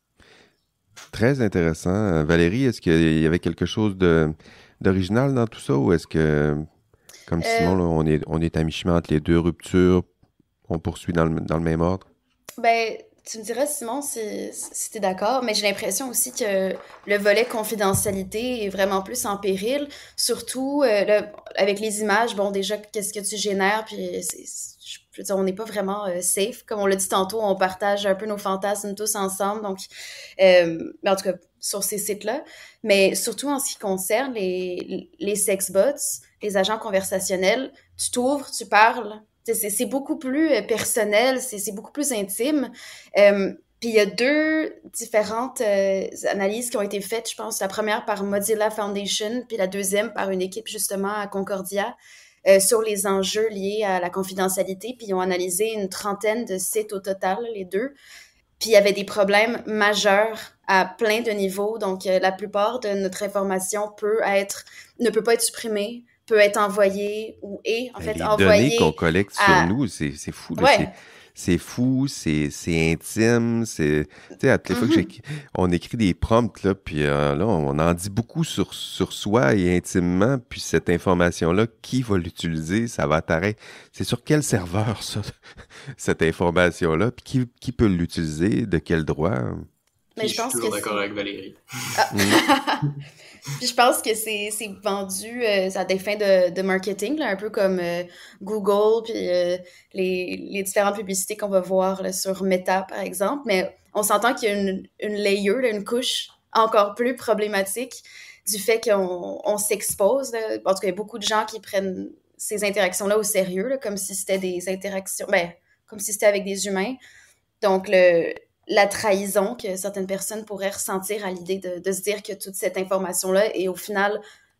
Très intéressant. Valérie, est-ce qu'il y avait quelque chose de, d'original dans tout ça ou est-ce que, comme euh... Simon, là, on est, on est à mi-chemin entre les deux ruptures, on poursuit dans le, dans le même ordre?
Ben, tu me diras, Simon, si, si tu es d'accord, mais j'ai l'impression aussi que le volet confidentialité est vraiment plus en péril, surtout euh, le, avec les images. Bon, déjà, qu'est-ce que tu génères, puis c'est, je veux dire, on n'est pas vraiment euh, safe. Comme on l'a dit tantôt, on partage un peu nos fantasmes tous ensemble, donc, euh, mais en tout cas, sur ces sites-là. Mais surtout en ce qui concerne les, les sexbots, les agents conversationnels, tu t'ouvres, tu parles. C'est, c'est beaucoup plus personnel, c'est, c'est beaucoup plus intime. Euh, puis il y a deux différentes euh, analyses qui ont été faites, je pense. La première par Mozilla Foundation, puis la deuxième par une équipe justement à Concordia euh, sur les enjeux liés à la confidentialité. Puis ils ont analysé une trentaine de sites au total, les deux. Puis il y avait des problèmes majeurs à plein de niveaux. Donc euh, la plupart de notre information peut être, ne peut pas être supprimée, peut être envoyé ou est en fait
les
envoyé.
Les données qu'on collecte
à...
sur nous, c'est, c'est fou. Là,
ouais.
c'est, c'est fou, c'est, c'est intime. C'est, tu sais, à toutes les mm-hmm. fois que j'ai, on écrit des prompts, là, puis euh, là, on en dit beaucoup sur, sur soi et intimement, puis cette information-là, qui va l'utiliser? Ça va apparaître. C'est sur quel serveur, ça, cette information-là? Puis qui, qui peut l'utiliser? De quel droit?
Mais je, je pense
suis toujours
que
d'accord
c'est...
avec Valérie.
Ah. Mm. Puis je pense que c'est, c'est vendu euh, à des fins de, de marketing, là, un peu comme euh, Google, puis euh, les, les différentes publicités qu'on va voir là, sur Meta, par exemple. Mais on s'entend qu'il y a une, une layer, là, une couche encore plus problématique du fait qu'on on s'expose. Là. En tout cas, il y a beaucoup de gens qui prennent ces interactions-là au sérieux, là, comme si c'était des interactions, ben, comme si c'était avec des humains. Donc, le... la trahison que certaines personnes pourraient ressentir à l'idée de, de se dire que toute cette information-là est au final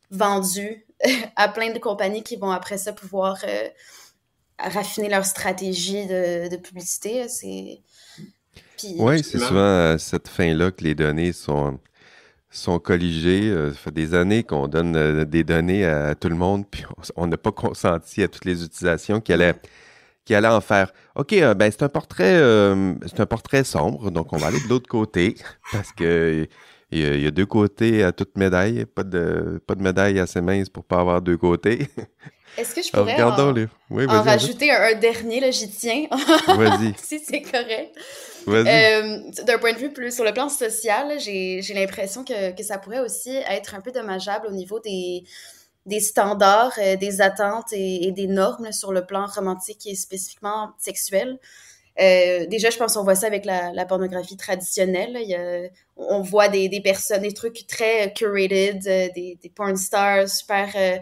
vendue à plein de compagnies qui vont après ça pouvoir euh, raffiner leur stratégie de, de publicité. C'est... Puis...
Oui, c'est souvent à cette fin-là que les données sont, sont colligées. Euh, ça fait des années qu'on donne euh, des données à tout le monde, puis on n'a pas consenti à toutes les utilisations qui allaient... qui allait en faire. OK, euh, ben c'est un portrait euh, c'est un portrait sombre, donc on va aller de l'autre côté, parce que il y, y a deux côtés à toute médaille, pas de pas de médaille assez mince pour pas avoir deux côtés.
Est-ce que je pourrais
Alors,
en,
les... oui,
en rajouter un, un dernier, là, j'y tiens,
vas-y.
si c'est correct.
Vas-y.
Euh, d'un point de vue plus sur le plan social, j'ai, j'ai l'impression que, que ça pourrait aussi être un peu dommageable au niveau des des standards, euh, des attentes et, et des normes là, sur le plan romantique et spécifiquement sexuel. Euh, déjà, je pense qu'on voit ça avec la, la pornographie traditionnelle. Là. Il y a, on voit des, des personnes, des trucs très curated, euh, des, des porn stars super... Euh,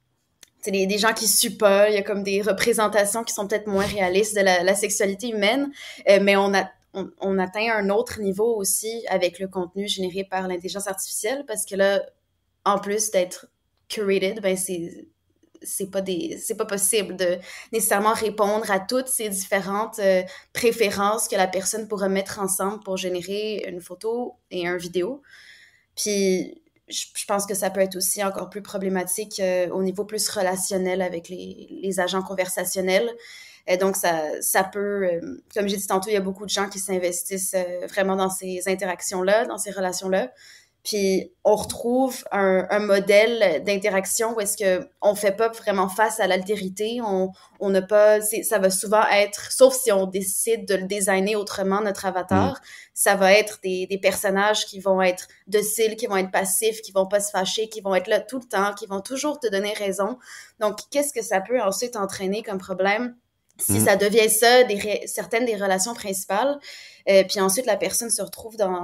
des, des gens qui suent pas. Il y a comme des représentations qui sont peut-être moins réalistes de la, la sexualité humaine, euh, mais on a On, on atteint un autre niveau aussi avec le contenu généré par l'intelligence artificielle parce que là, en plus d'être curated, ben c'est c'est pas des c'est pas possible de nécessairement répondre à toutes ces différentes euh, préférences que la personne pourra mettre ensemble pour générer une photo et une vidéo. Puis je, je pense que ça peut être aussi encore plus problématique euh, au niveau plus relationnel avec les, les agents conversationnels. Et donc, ça, ça peut, euh, comme j'ai dit tantôt, il y a beaucoup de gens qui s'investissent euh, vraiment dans ces interactions-là, dans ces relations-là. Puis, on retrouve un, un modèle d'interaction où est-ce qu'on ne fait pas vraiment face à l'altérité. On on n'a pas, c'est, ça va souvent être, sauf si on décide de le designer autrement, notre avatar, mmh. ça va être des, des personnages qui vont être dociles, qui vont être passifs, qui vont pas se fâcher, qui vont être là tout le temps, qui vont toujours te donner raison. Donc, qu'est-ce que ça peut ensuite entraîner comme problème? Si mmh. ça devient ça, des ré- certaines des relations principales, euh, puis ensuite la personne se retrouve dans,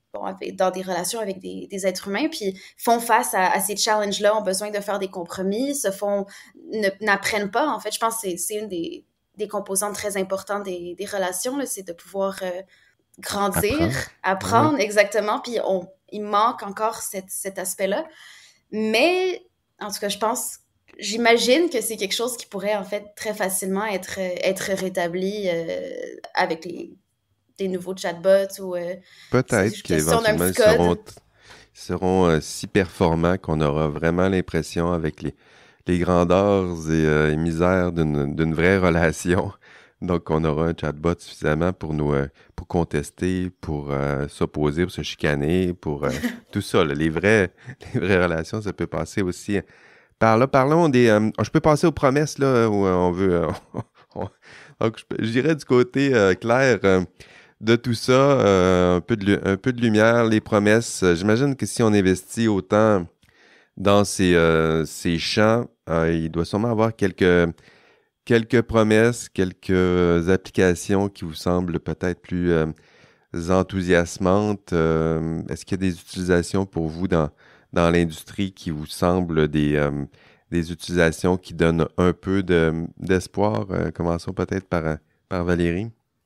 bon, avec, dans des relations avec des, des êtres humains, puis font face à, à ces challenges-là, ont besoin de faire des compromis, se font, ne, n'apprennent pas. En fait, je pense que c'est, c'est une des, des composantes très importantes des, des relations, là, c'est de pouvoir euh, grandir,
Apprendre.
apprendre,
Ouais.
exactement, puis on, il manque encore cette, cet aspect-là. Mais, en tout cas, je pense, j'imagine que c'est quelque chose qui pourrait, en fait, très facilement être, être rétabli euh, avec les, des nouveaux chatbots ou euh, c'est
Peut-être
juste question d'un
qu'éventuellement,
petit
ils seront,
code.
ils seront euh, si performants qu'on aura vraiment l'impression, avec les, les grandeurs et, euh, et misères d'une, d'une vraie relation, donc on aura un chatbot suffisamment pour nous euh, pour contester, pour euh, s'opposer, pour se chicaner, pour euh, tout ça. Là. Les vraies, les vraies relations, ça peut passer aussi par là. Parlons des... euh, je peux passer aux promesses, là, où euh, on veut... euh, on- donc, je, peux- je dirais du côté euh, clair euh, de tout ça, euh, un peu de, lu- un peu de lumière, les promesses. Euh, J'imagine que si on investit autant dans ces, euh, ces champs, euh, il doit sûrement avoir quelques, quelques promesses, quelques applications qui vous semblent peut-être plus euh, enthousiasmantes. Euh, est-ce qu'il y a des utilisations pour vous dans, dans l'industrie qui vous semblent des, euh, des utilisations qui donnent un peu de, d'espoir? Euh, commençons peut-être par, euh, par Valérie.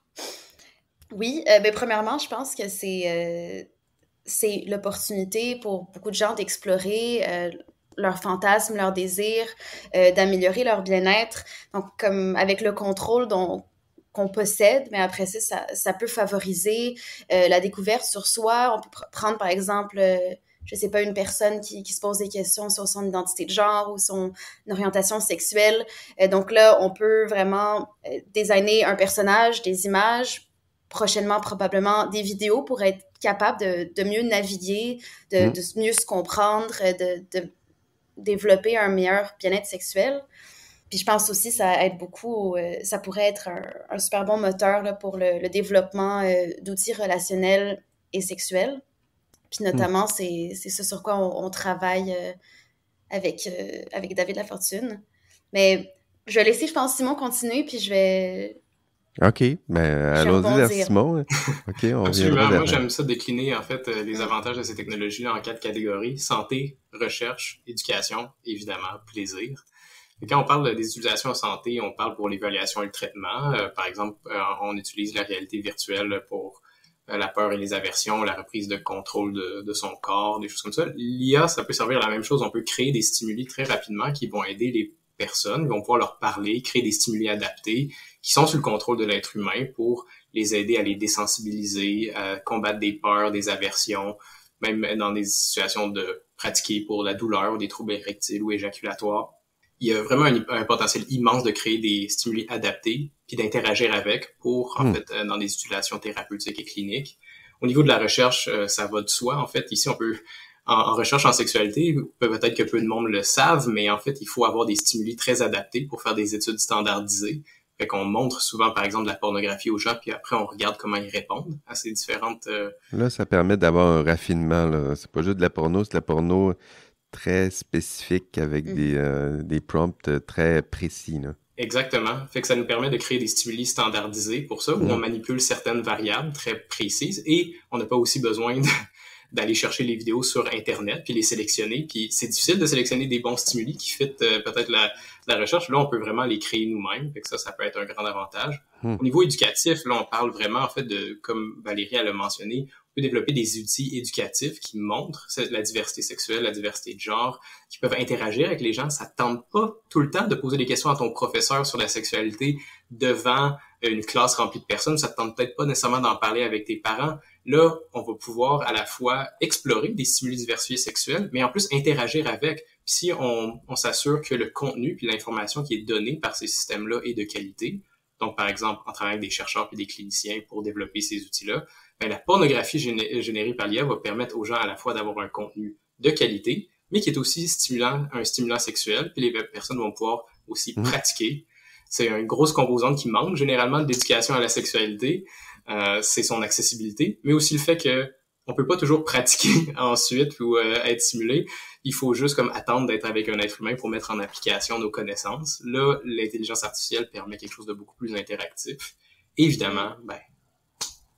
Oui, euh, ben, premièrement, je pense que c'est, euh, c'est l'opportunité pour beaucoup de gens d'explorer euh, leurs fantasmes, leurs désirs, euh, d'améliorer leur bien-être. Donc, comme avec le contrôle dont, qu'on possède, mais après ça, ça, ça peut favoriser euh, la découverte sur soi. On peut pr- prendre, par exemple, euh, je sais pas, une personne qui, qui se pose des questions sur son identité de genre ou son orientation sexuelle. Euh, donc là, on peut vraiment euh, designer un personnage, des images, prochainement probablement des vidéos pour être capable de, de mieux naviguer, de,
Hmm.
de mieux se comprendre, de, de développer un meilleur bien-être sexuel. Puis je pense aussi que ça aide beaucoup, euh, ça pourrait être un, un super bon moteur là, pour le, le développement euh, d'outils relationnels et sexuels. Puis
Hmm.
notamment, c'est, c'est ce sur quoi on, on travaille euh, avec, euh, avec David Lafortune. Mais je vais laisser, je pense, Simon continuer, puis je vais,
OK, ben
je vais
allons-y vers
rebondir.
Simon. OK, on reviendra
Absolument. Moi,
vers...
j'aime ça décliner, en fait, euh, les
Mm.
avantages de ces technologies-là en quatre catégories. Santé, recherche, éducation, évidemment, plaisir. Et quand on parle des utilisations en santé, on parle pour l'évaluation et le traitement. Euh, par exemple, euh, on utilise la réalité virtuelle pour euh, la peur et les aversions, la reprise de contrôle de, de son corps, des choses comme ça. L'I A, ça peut servir à la même chose. On peut créer des stimuli très rapidement qui vont aider les personnes, ils vont pouvoir leur parler, créer des stimuli adaptés qui sont sous le contrôle de l'être humain pour les aider à les désensibiliser, à combattre des peurs, des aversions, même dans des situations de pratiquer pour la douleur ou des troubles érectiles ou éjaculatoires. Il y a vraiment un, un potentiel immense de créer des stimuli adaptés puis d'interagir avec pour, en
Hmm.
fait, euh, dans des utilisations thérapeutiques et cliniques. Au niveau de la recherche, euh, ça va de soi. En fait, ici, on peut, en, en recherche en sexualité, peut-être que peu de monde le savent, mais en fait, il faut avoir des stimuli très adaptés pour faire des études standardisées. Fait qu'on montre souvent, par exemple, de la pornographie aux gens, puis après, on regarde comment ils répondent à ces différentes... euh,
Là, ça permet d'avoir un raffinement, là. C'est pas juste de la porno, c'est de la porno très spécifique avec
Mm.
des, euh, des prompts très précis, là.
Exactement. Fait que ça nous permet de créer des stimuli standardisés pour ça, où
Mm.
on manipule certaines variables très précises et on n'a pas aussi besoin de, d'aller chercher les vidéos sur Internet puis les sélectionner. Puis c'est difficile de sélectionner des bons stimuli qui fit euh, peut-être la, la recherche. Là, on peut vraiment les créer nous-mêmes. Fait que ça, ça peut être un grand avantage.
Mm.
Au niveau éducatif, là, on parle vraiment, en fait, de, comme Valérie elle l'a mentionné, on peut développer des outils éducatifs qui montrent la diversité sexuelle, la diversité de genre, qui peuvent interagir avec les gens. Ça ne tente pas tout le temps de poser des questions à ton professeur sur la sexualité devant une classe remplie de personnes. Ça ne tente peut-être pas nécessairement d'en parler avec tes parents. Là, on va pouvoir à la fois explorer des stimuli diversifiés sexuels, mais en plus interagir avec. Puis si on, on s'assure que le contenu puis l'information qui est donnée par ces systèmes-là est de qualité, donc par exemple en travaillant avec des chercheurs et des cliniciens pour développer ces outils-là, ben, la pornographie géné- générée par l'I A va permettre aux gens à la fois d'avoir un contenu de qualité, mais qui est aussi stimulant, un stimulant sexuel, puis les personnes vont pouvoir aussi
Mm.
pratiquer. C'est une grosse composante qui manque généralement de l'éducation à la sexualité, euh, c'est son accessibilité, mais aussi le fait que on peut pas toujours pratiquer ensuite ou euh, être stimulé. Il faut juste comme attendre d'être avec un être humain pour mettre en application nos connaissances. Là, l'intelligence artificielle permet quelque chose de beaucoup plus interactif. Évidemment, ben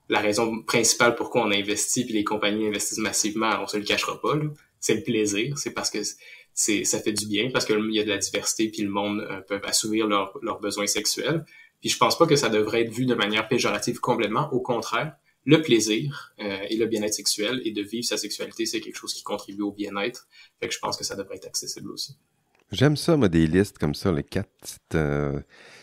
la raison principale pourquoi on investit, puis les compagnies investissent massivement, on se le cachera pas, là, c'est le plaisir. C'est parce que c'est ça fait du bien, parce qu'il y a de la diversité, puis le monde euh, peut assouvir leurs leurs besoins sexuels. Puis je pense pas que ça devrait être vu de manière péjorative complètement. Au contraire, le plaisir euh, et le bien-être sexuel et de vivre sa sexualité, c'est quelque chose qui contribue au bien-être. Fait que je pense que ça devrait être accessible aussi.
J'aime ça, moi, des listes comme ça, les quatre petites euh,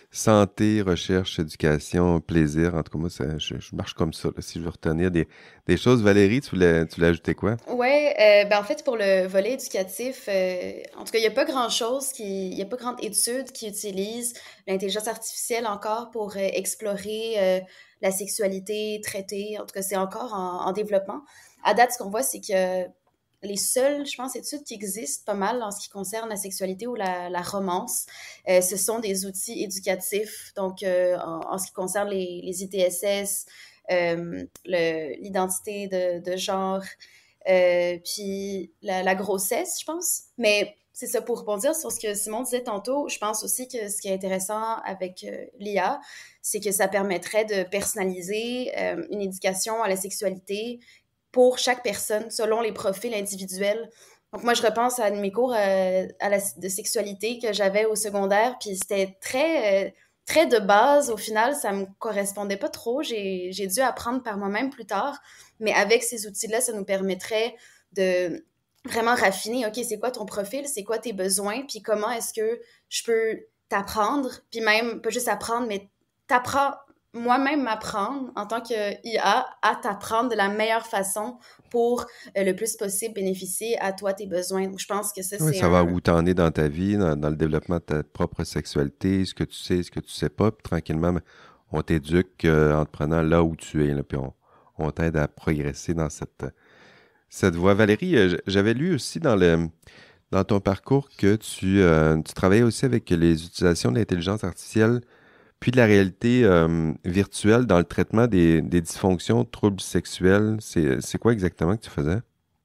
santé, recherche, éducation, plaisir. En tout cas, moi, ça, je, je marche comme ça. Là, si je veux retenir des, des choses, Valérie, tu voulais, tu voulais ajouter quoi?
Ouais, euh, ben en fait, pour le volet éducatif, euh, en tout cas, il n'y a pas grand-chose qui, il n'y a pas grande étude qui utilise l'intelligence artificielle encore pour euh, explorer euh, la sexualité, traiter. En tout cas, c'est encore en, en développement. À date, ce qu'on voit, c'est que les seules, je pense, études qui existent pas mal en ce qui concerne la sexualité ou la, la romance, euh, ce sont des outils éducatifs. Donc, euh, en, en ce qui concerne les, les I T S S, euh, le- l'identité de, de genre, euh, puis la, la grossesse, je pense. Mais c'est ça, pour rebondir sur ce que Simon disait tantôt, je pense aussi que ce qui est intéressant avec euh, l'I A, c'est que ça permettrait de personnaliser euh, une éducation à la sexualité pour chaque personne, selon les profils individuels. Donc moi, je repense à mes cours euh, à la, de sexualité que j'avais au secondaire, puis c'était très, euh, très de base. Au final, ça me correspondait pas trop. J'ai, j'ai dû apprendre par moi-même plus tard. Mais avec ces outils-là, ça nous permettrait de vraiment raffiner, OK, c'est quoi ton profil, c'est quoi tes besoins, puis comment est-ce que je peux t'apprendre, puis même, pas juste apprendre, mais t'apprends, moi-même m'apprendre en tant qu'I A à t'apprendre de la meilleure façon pour euh, le plus possible bénéficier à toi, tes besoins. Donc, je pense que ça,
Oui,
c'est
savoir
un...
où t'en es dans ta vie, dans, dans le développement de ta propre sexualité, ce que tu sais, ce que tu sais pas, puis tranquillement, ben, on t'éduque euh, en te prenant là où tu es, là, puis on, on t'aide à progresser dans cette, cette voie. Valérie, euh, j- j'avais lu aussi dans le dans ton parcours que tu, euh, tu travaillais aussi avec les utilisations de l'intelligence artificielle puis de la réalité euh, virtuelle dans le traitement des, des dysfonctions, troubles sexuels. C'est, c'est quoi exactement que tu faisais?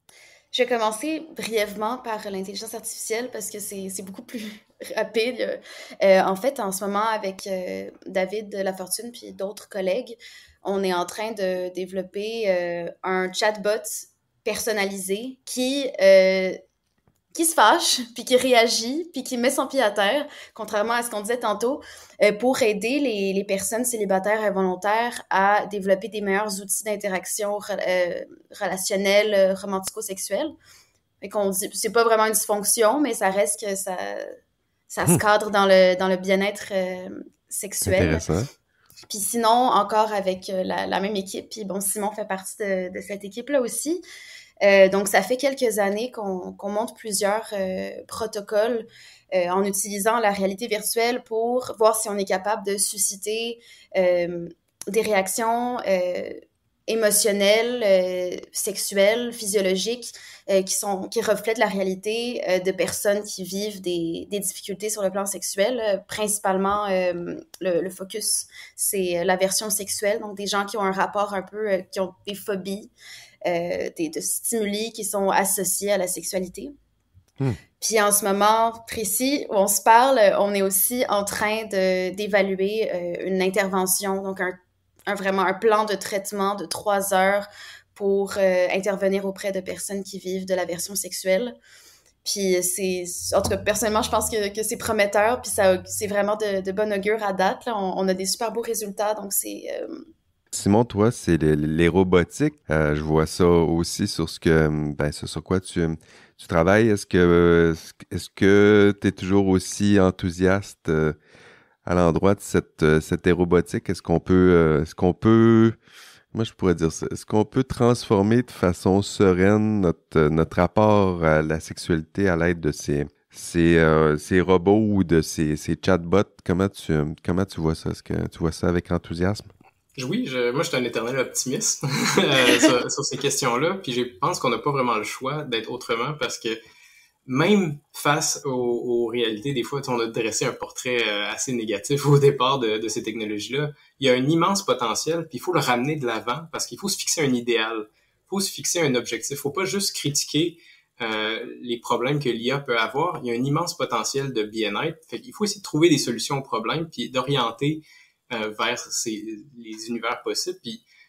Je vais commencer brièvement par l'intelligence artificielle parce que c'est, c'est beaucoup plus rapide. Euh, en fait, en ce moment, avec euh, David Lafortune puis d'autres collègues, on est en train de développer euh, un chatbot personnalisé qui euh, qui se fâche, puis qui réagit, puis qui met son pied à terre, contrairement à ce qu'on disait tantôt, euh, pour aider les, les personnes célibataires involontaires à développer des meilleurs outils d'interaction euh, relationnelle, euh, romantico-sexuelle. Fait qu'on dit, c'est pas vraiment une dysfonction, mais ça reste que ça, ça se
Hum,
cadre dans le, dans le bien-être euh, sexuel.
intéressant.
Puis sinon, encore avec euh, la, la même équipe, puis bon, Simon fait partie de, de cette équipe-là aussi. Euh, donc, ça fait quelques années qu'on qu'on monte plusieurs euh, protocoles euh, en utilisant la réalité virtuelle pour voir si on est capable de susciter euh, des réactions euh, émotionnelles, euh, sexuelles, physiologiques euh, qui sont qui reflètent la réalité euh, de personnes qui vivent des, des difficultés sur le plan sexuel. Euh, principalement, euh, le, le focus, c'est l'aversion sexuelle, donc des gens qui ont un rapport un peu, euh, qui ont des phobies, euh, des de stimuli qui sont associés à la sexualité.
Hum,
Puis en ce moment précis où on se parle, on est aussi en train de, d'évaluer euh, une intervention, donc un, un, vraiment un plan de traitement de trois heures pour euh, intervenir auprès de personnes qui vivent de l'aversion sexuelle. Puis c'est, en tout cas, personnellement, je pense que, que c'est prometteur, puis ça, c'est vraiment de, de bon augure à date. Là. On, on a des super beaux résultats, donc c'est, euh,
Simon, toi, c'est les, les robotiques. Euh, je vois ça aussi sur ce que, ben, c'est sur quoi tu, tu travailles. Est-ce que, est-ce que tu es toujours aussi enthousiaste euh, à l'endroit de cette, euh, cette robotique? Est-ce qu'on peut, euh, est-ce qu'on peut, moi je pourrais dire ça, est-ce qu'on peut transformer de façon sereine notre, euh, notre rapport à la sexualité à l'aide de ces, ces, euh, ces robots ou de ces, ces chatbots? Comment tu, comment tu vois ça? Est-ce que tu vois ça avec enthousiasme?
Oui, je, moi, je suis un éternel optimiste euh, sur, sur ces questions-là, puis je pense qu'on n'a pas vraiment le choix d'être autrement parce que même face aux, aux réalités, des fois, on a dressé un portrait euh, assez négatif au départ de, de ces technologies-là. Il y a un immense potentiel, puis il faut le ramener de l'avant parce qu'il faut se fixer un idéal, il faut se fixer un objectif. Il faut pas juste critiquer euh, les problèmes que l'I A peut avoir. Il y a un immense potentiel de bien-être. Fait qu'il faut essayer de trouver des solutions aux problèmes, puis d'orienter euh, vers ces, les univers possibles. Puis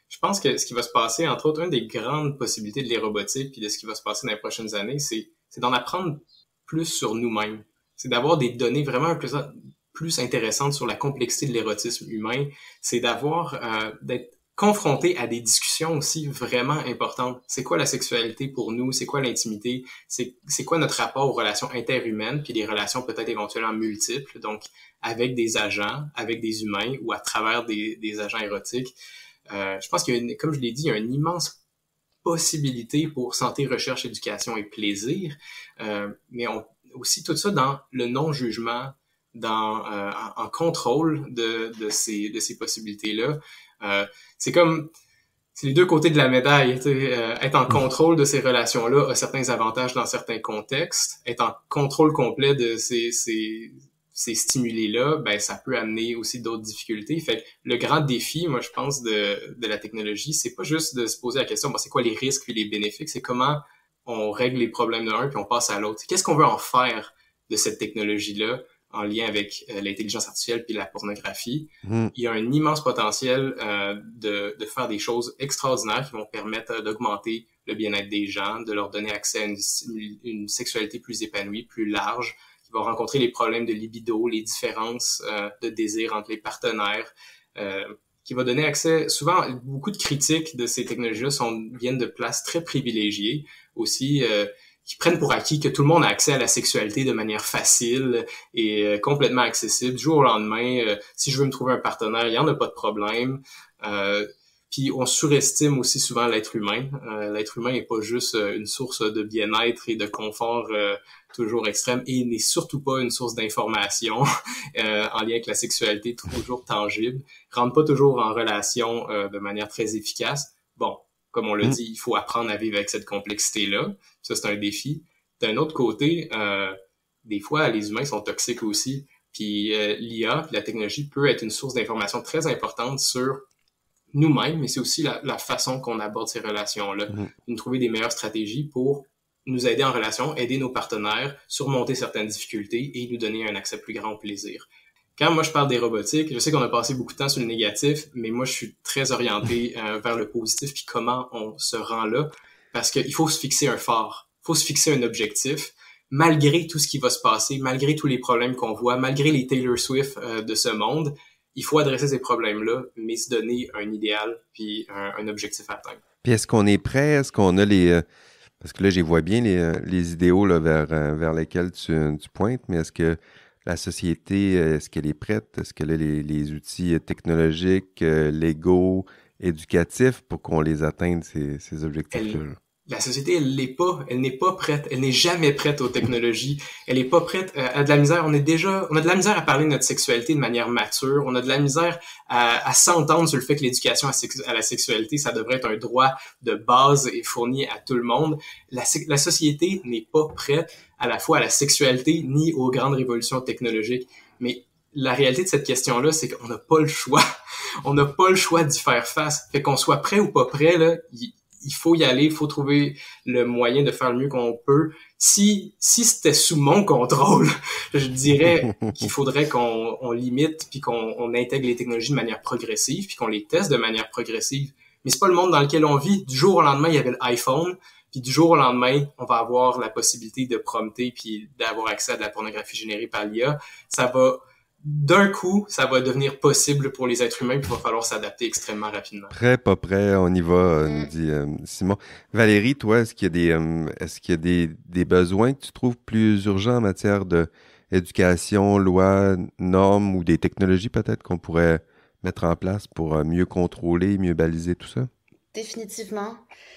Je pense que ce qui va se passer, entre autres, une des grandes possibilités de les robotiques puis de ce qui va se passer dans les prochaines années, c'est, c'est d'en apprendre plus sur nous-mêmes. C'est d'avoir des données vraiment plus, plus intéressantes sur la complexité de l'érotisme humain. C'est d'avoir, euh, d'être confronté à des discussions aussi vraiment importantes. C'est quoi la sexualité pour nous? C'est quoi l'intimité? C'est, c'est quoi notre rapport aux relations interhumaines puis les relations peut-être éventuellement multiples, donc avec des agents, avec des humains ou à travers des, des agents érotiques. Euh, je pense qu'il y a une, comme je l'ai dit, il y a une immense possibilité pour santé, recherche, éducation et plaisir, euh, mais on, aussi tout ça dans le non-jugement, dans euh, en, en contrôle de, de ces de ces possibilités-là. Euh, c'est comme c'est les deux côtés de la médaille. Euh, être en contrôle de ces relations-là a certains avantages dans certains contextes. Être en contrôle complet de ces ces ces stimuli-là, ben ça peut amener aussi d'autres difficultés. Fait que le grand défi, moi je pense de de la technologie, c'est pas juste de se poser la question, bon c'est quoi les risques puis les bénéfices, c'est comment on règle les problèmes de l'un puis on passe à l'autre. Qu'est-ce qu'on veut en faire de cette technologie-là en lien avec euh, l'intelligence artificielle puis la pornographie? Mm. Il y a un immense potentiel euh, de de faire des choses extraordinaires qui vont permettre d'augmenter le bien-être des gens, de leur donner accès à une, une sexualité plus épanouie, plus large, qui va rencontrer les problèmes de libido, les différences euh, de désir entre les partenaires, euh, qui va donner accès, souvent, beaucoup de critiques de ces technologies-là sont, viennent de places très privilégiées, aussi, euh, qui prennent pour acquis que tout le monde a accès à la sexualité de manière facile et euh, complètement accessible. Du jour au lendemain, euh, si je veux me trouver un partenaire, il n'y en a pas de problème. Euh, Puis on surestime aussi souvent l'être humain. Euh, l'être humain n'est pas juste euh, une source de bien-être et de confort euh, toujours extrême, et il n'est surtout pas une source d'information euh, en lien avec la sexualité toujours tangible. Rentre pas toujours en relation euh, de manière très efficace. Bon, comme on l'a mmh. dit, il faut apprendre à vivre avec cette complexité-là. Ça, c'est un défi. D'un autre côté, euh, des fois, les humains sont toxiques aussi. Puis euh, l'I A, puis la technologie peut être une source d'information très importante sur nous-mêmes, mais c'est aussi la, la façon qu'on aborde ces relations-là. Mmh. Nous trouver des meilleures stratégies pour nous aider en relation, aider nos partenaires, surmonter certaines difficultés et nous donner un accès plus grand au plaisir. Quand moi je parle des robotiques, je sais qu'on a passé beaucoup de temps sur le négatif, mais moi je suis très orienté euh, vers le positif puis comment on se rend là, parce qu'il faut se fixer un phare, il faut se fixer un objectif, malgré tout ce qui va se passer, malgré tous les problèmes qu'on voit, malgré les Taylor Swift euh, de ce monde. Il faut adresser ces problèmes-là, mais se donner un idéal puis un, un objectif à atteindre.
Puis est-ce qu'on est prêt? Est-ce qu'on a les... Euh, parce que là, j'y vois bien les, les idéaux là, vers, euh, vers lesquels tu, tu pointes, mais est-ce que la société, est-ce qu'elle est prête? Est-ce qu'elle a les, les outils technologiques, euh, légaux, éducatifs pour qu'on les atteigne, ces, ces objectifs-là?
Elle... La société, elle l'est pas, elle n'est pas prête, elle n'est jamais prête aux technologies, elle est pas prête à, à de la misère, on est déjà, on a de la misère à parler de notre sexualité de manière mature, on a de la misère à, à s'entendre sur le fait que l'éducation à, sex, à la sexualité, ça devrait être un droit de base et fourni à tout le monde. La, la société n'est pas prête à la fois à la sexualité ni aux grandes révolutions technologiques, mais la réalité de cette question-là, c'est qu'on n'a pas le choix, on n'a pas le choix d'y faire face, fait qu'on soit prêt ou pas prêt, là, y, il faut y aller, il faut trouver le moyen de faire le mieux qu'on peut. Si si c'était sous mon contrôle, je dirais qu'il faudrait qu'on on limite puis qu'on on intègre les technologies de manière progressive puis qu'on les teste de manière progressive. Mais c'est pas le monde dans lequel on vit. Du jour au lendemain, il y avait l'iPhone, puis du jour au lendemain, on va avoir la possibilité de prompter puis d'avoir accès à de la pornographie générée par l'I A. Ça va d'un coup, ça va devenir possible pour les êtres humains, puis il va falloir s'adapter extrêmement rapidement.
Prêt, pas prêt, on y va, euh, nous dit euh, Simon. Valérie, toi, est-ce qu'il y a des euh, est-ce qu'il y a des, des besoins que tu trouves plus urgents en matière de éducation, loi, normes ou des technologies peut-être qu'on pourrait mettre en place pour euh, mieux contrôler, mieux baliser tout ça?
Définitivement.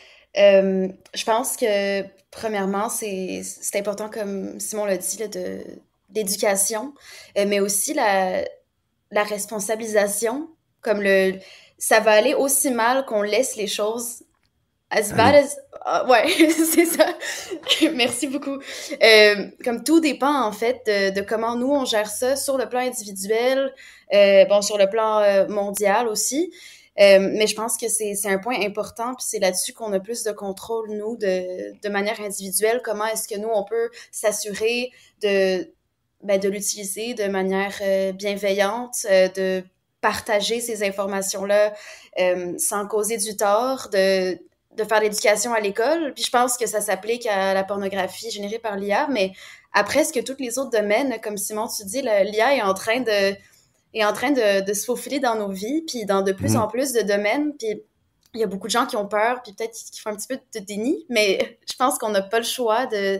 Euh, je pense que, premièrement, c'est, c'est important, comme Simon l'a dit, là, de d'éducation, euh, mais aussi la, la responsabilisation, comme le, ça va aller aussi mal qu'on laisse les choses as bad as, uh, ouais, c'est ça, merci beaucoup, euh, comme tout dépend en fait de, de comment nous on gère ça sur le plan individuel, euh, bon, sur le plan euh, mondial aussi, euh, mais je pense que c'est, c'est un point important, puis c'est là-dessus qu'on a plus de contrôle, nous, de, de manière individuelle, comment est-ce que nous on peut s'assurer de Ben, de l'utiliser de manière euh, bienveillante, euh, de partager ces informations-là euh, sans causer du tort, de, de faire l'éducation à l'école. Puis je pense que ça s'applique à la pornographie générée par l'I A, mais à presque tous les autres domaines, comme Simon, tu dis, l'I A est en train de, est en train de, de se faufiler dans nos vies, puis dans de plus mmh. en plus de domaines. Puis il y a beaucoup de gens qui ont peur, puis peut-être qui font un petit peu de déni, mais je pense qu'on n'a pas le choix de,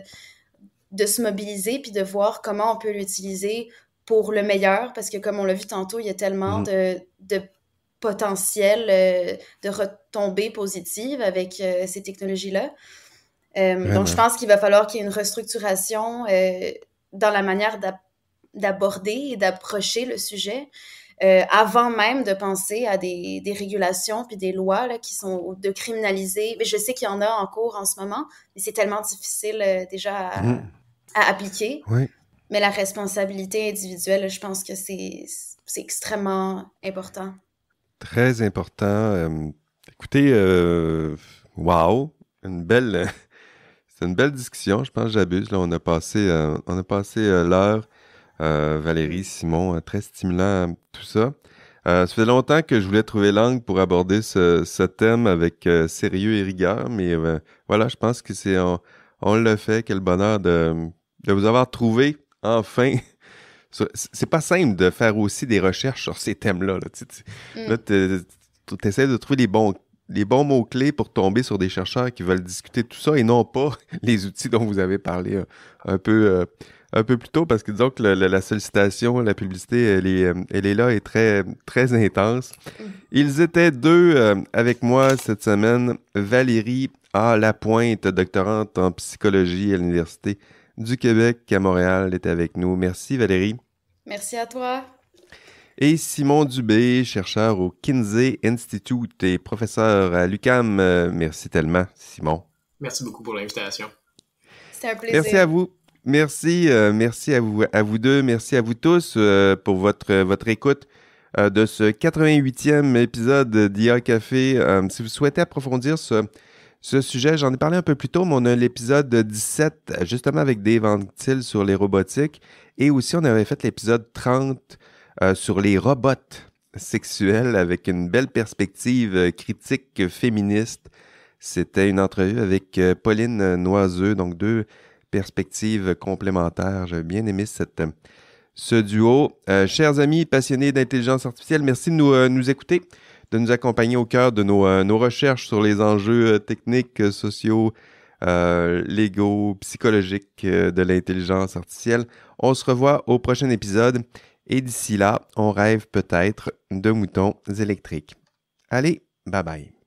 de se mobiliser puis de voir comment on peut l'utiliser pour le meilleur, parce que comme on l'a vu tantôt, il y a tellement mmh. de, de potentiel euh, de retombées positives avec euh, ces technologies-là. Euh, donc, je pense qu'il va falloir qu'il y ait une restructuration euh, dans la manière d'ab- d'aborder et d'approcher le sujet euh, avant même de penser à des, des régulations puis des lois là, qui sont de criminaliser. Mais je sais qu'il y en a en cours en ce moment, mais c'est tellement difficile euh, déjà à, mmh. à appliquer.
Oui. Mais
la responsabilité individuelle, je pense que c'est, c'est extrêmement important.
Très important. Euh, écoutez, euh, wow, une belle, c'est une belle discussion. Je pense que j'abuse. Là, on a passé, euh, on a passé euh, l'heure. Euh, Valérie, Simon, euh, très stimulant tout ça. Euh, ça fait longtemps que je voulais trouver l'angle pour aborder ce, ce thème avec euh, sérieux et rigueur, mais euh, voilà, je pense que c'est on, on l'a fait. Quel bonheur de, de vous avoir trouvé. Enfin, c'est pas simple de faire aussi des recherches sur ces thèmes-là. Là, tu, tu, mm. là tu essaies de trouver les bons, les bons mots-clés pour tomber sur des chercheurs qui veulent discuter de tout ça et non pas les outils dont vous avez parlé un, un, peu, euh, un peu plus tôt, parce que disons que la, la, la sollicitation, la publicité, elle est, elle est là et très, très intense. Mm. Ils étaient deux euh, avec moi cette semaine. Valérie A. Lapointe, doctorante en psychologie à l'Université du Québec à Montréal, est avec nous. Merci Valérie.
Merci à toi.
Et Simon Dubé, chercheur au Kinsey Institute et professeur à l'U Q A M. Euh, merci tellement, Simon.
Merci beaucoup pour l'invitation.
C'était un plaisir.
Merci à vous. Merci, euh, merci à vous, à vous deux. Merci à vous tous euh, pour votre, votre écoute euh, de ce quatre-vingt-huitième épisode d'I A Café. Euh, si vous souhaitez approfondir ce Ce sujet, j'en ai parlé un peu plus tôt, mais on a l'épisode dix-sept, justement avec Dave Anctil sur les robotiques. Et aussi, on avait fait l'épisode trente euh, sur les robots sexuels avec une belle perspective euh, critique féministe. C'était une entrevue avec euh, Pauline Noiseux, donc deux perspectives complémentaires. J'ai bien aimé cette, ce duo. Euh, chers amis passionnés d'intelligence artificielle, merci de nous, euh, nous écouter, de nous accompagner au cœur de nos, euh, nos recherches sur les enjeux euh, techniques, euh, sociaux, euh, légaux, psychologiques euh, de l'intelligence artificielle. On se revoit au prochain épisode et d'ici là, on rêve peut-être de moutons électriques. Allez, bye bye.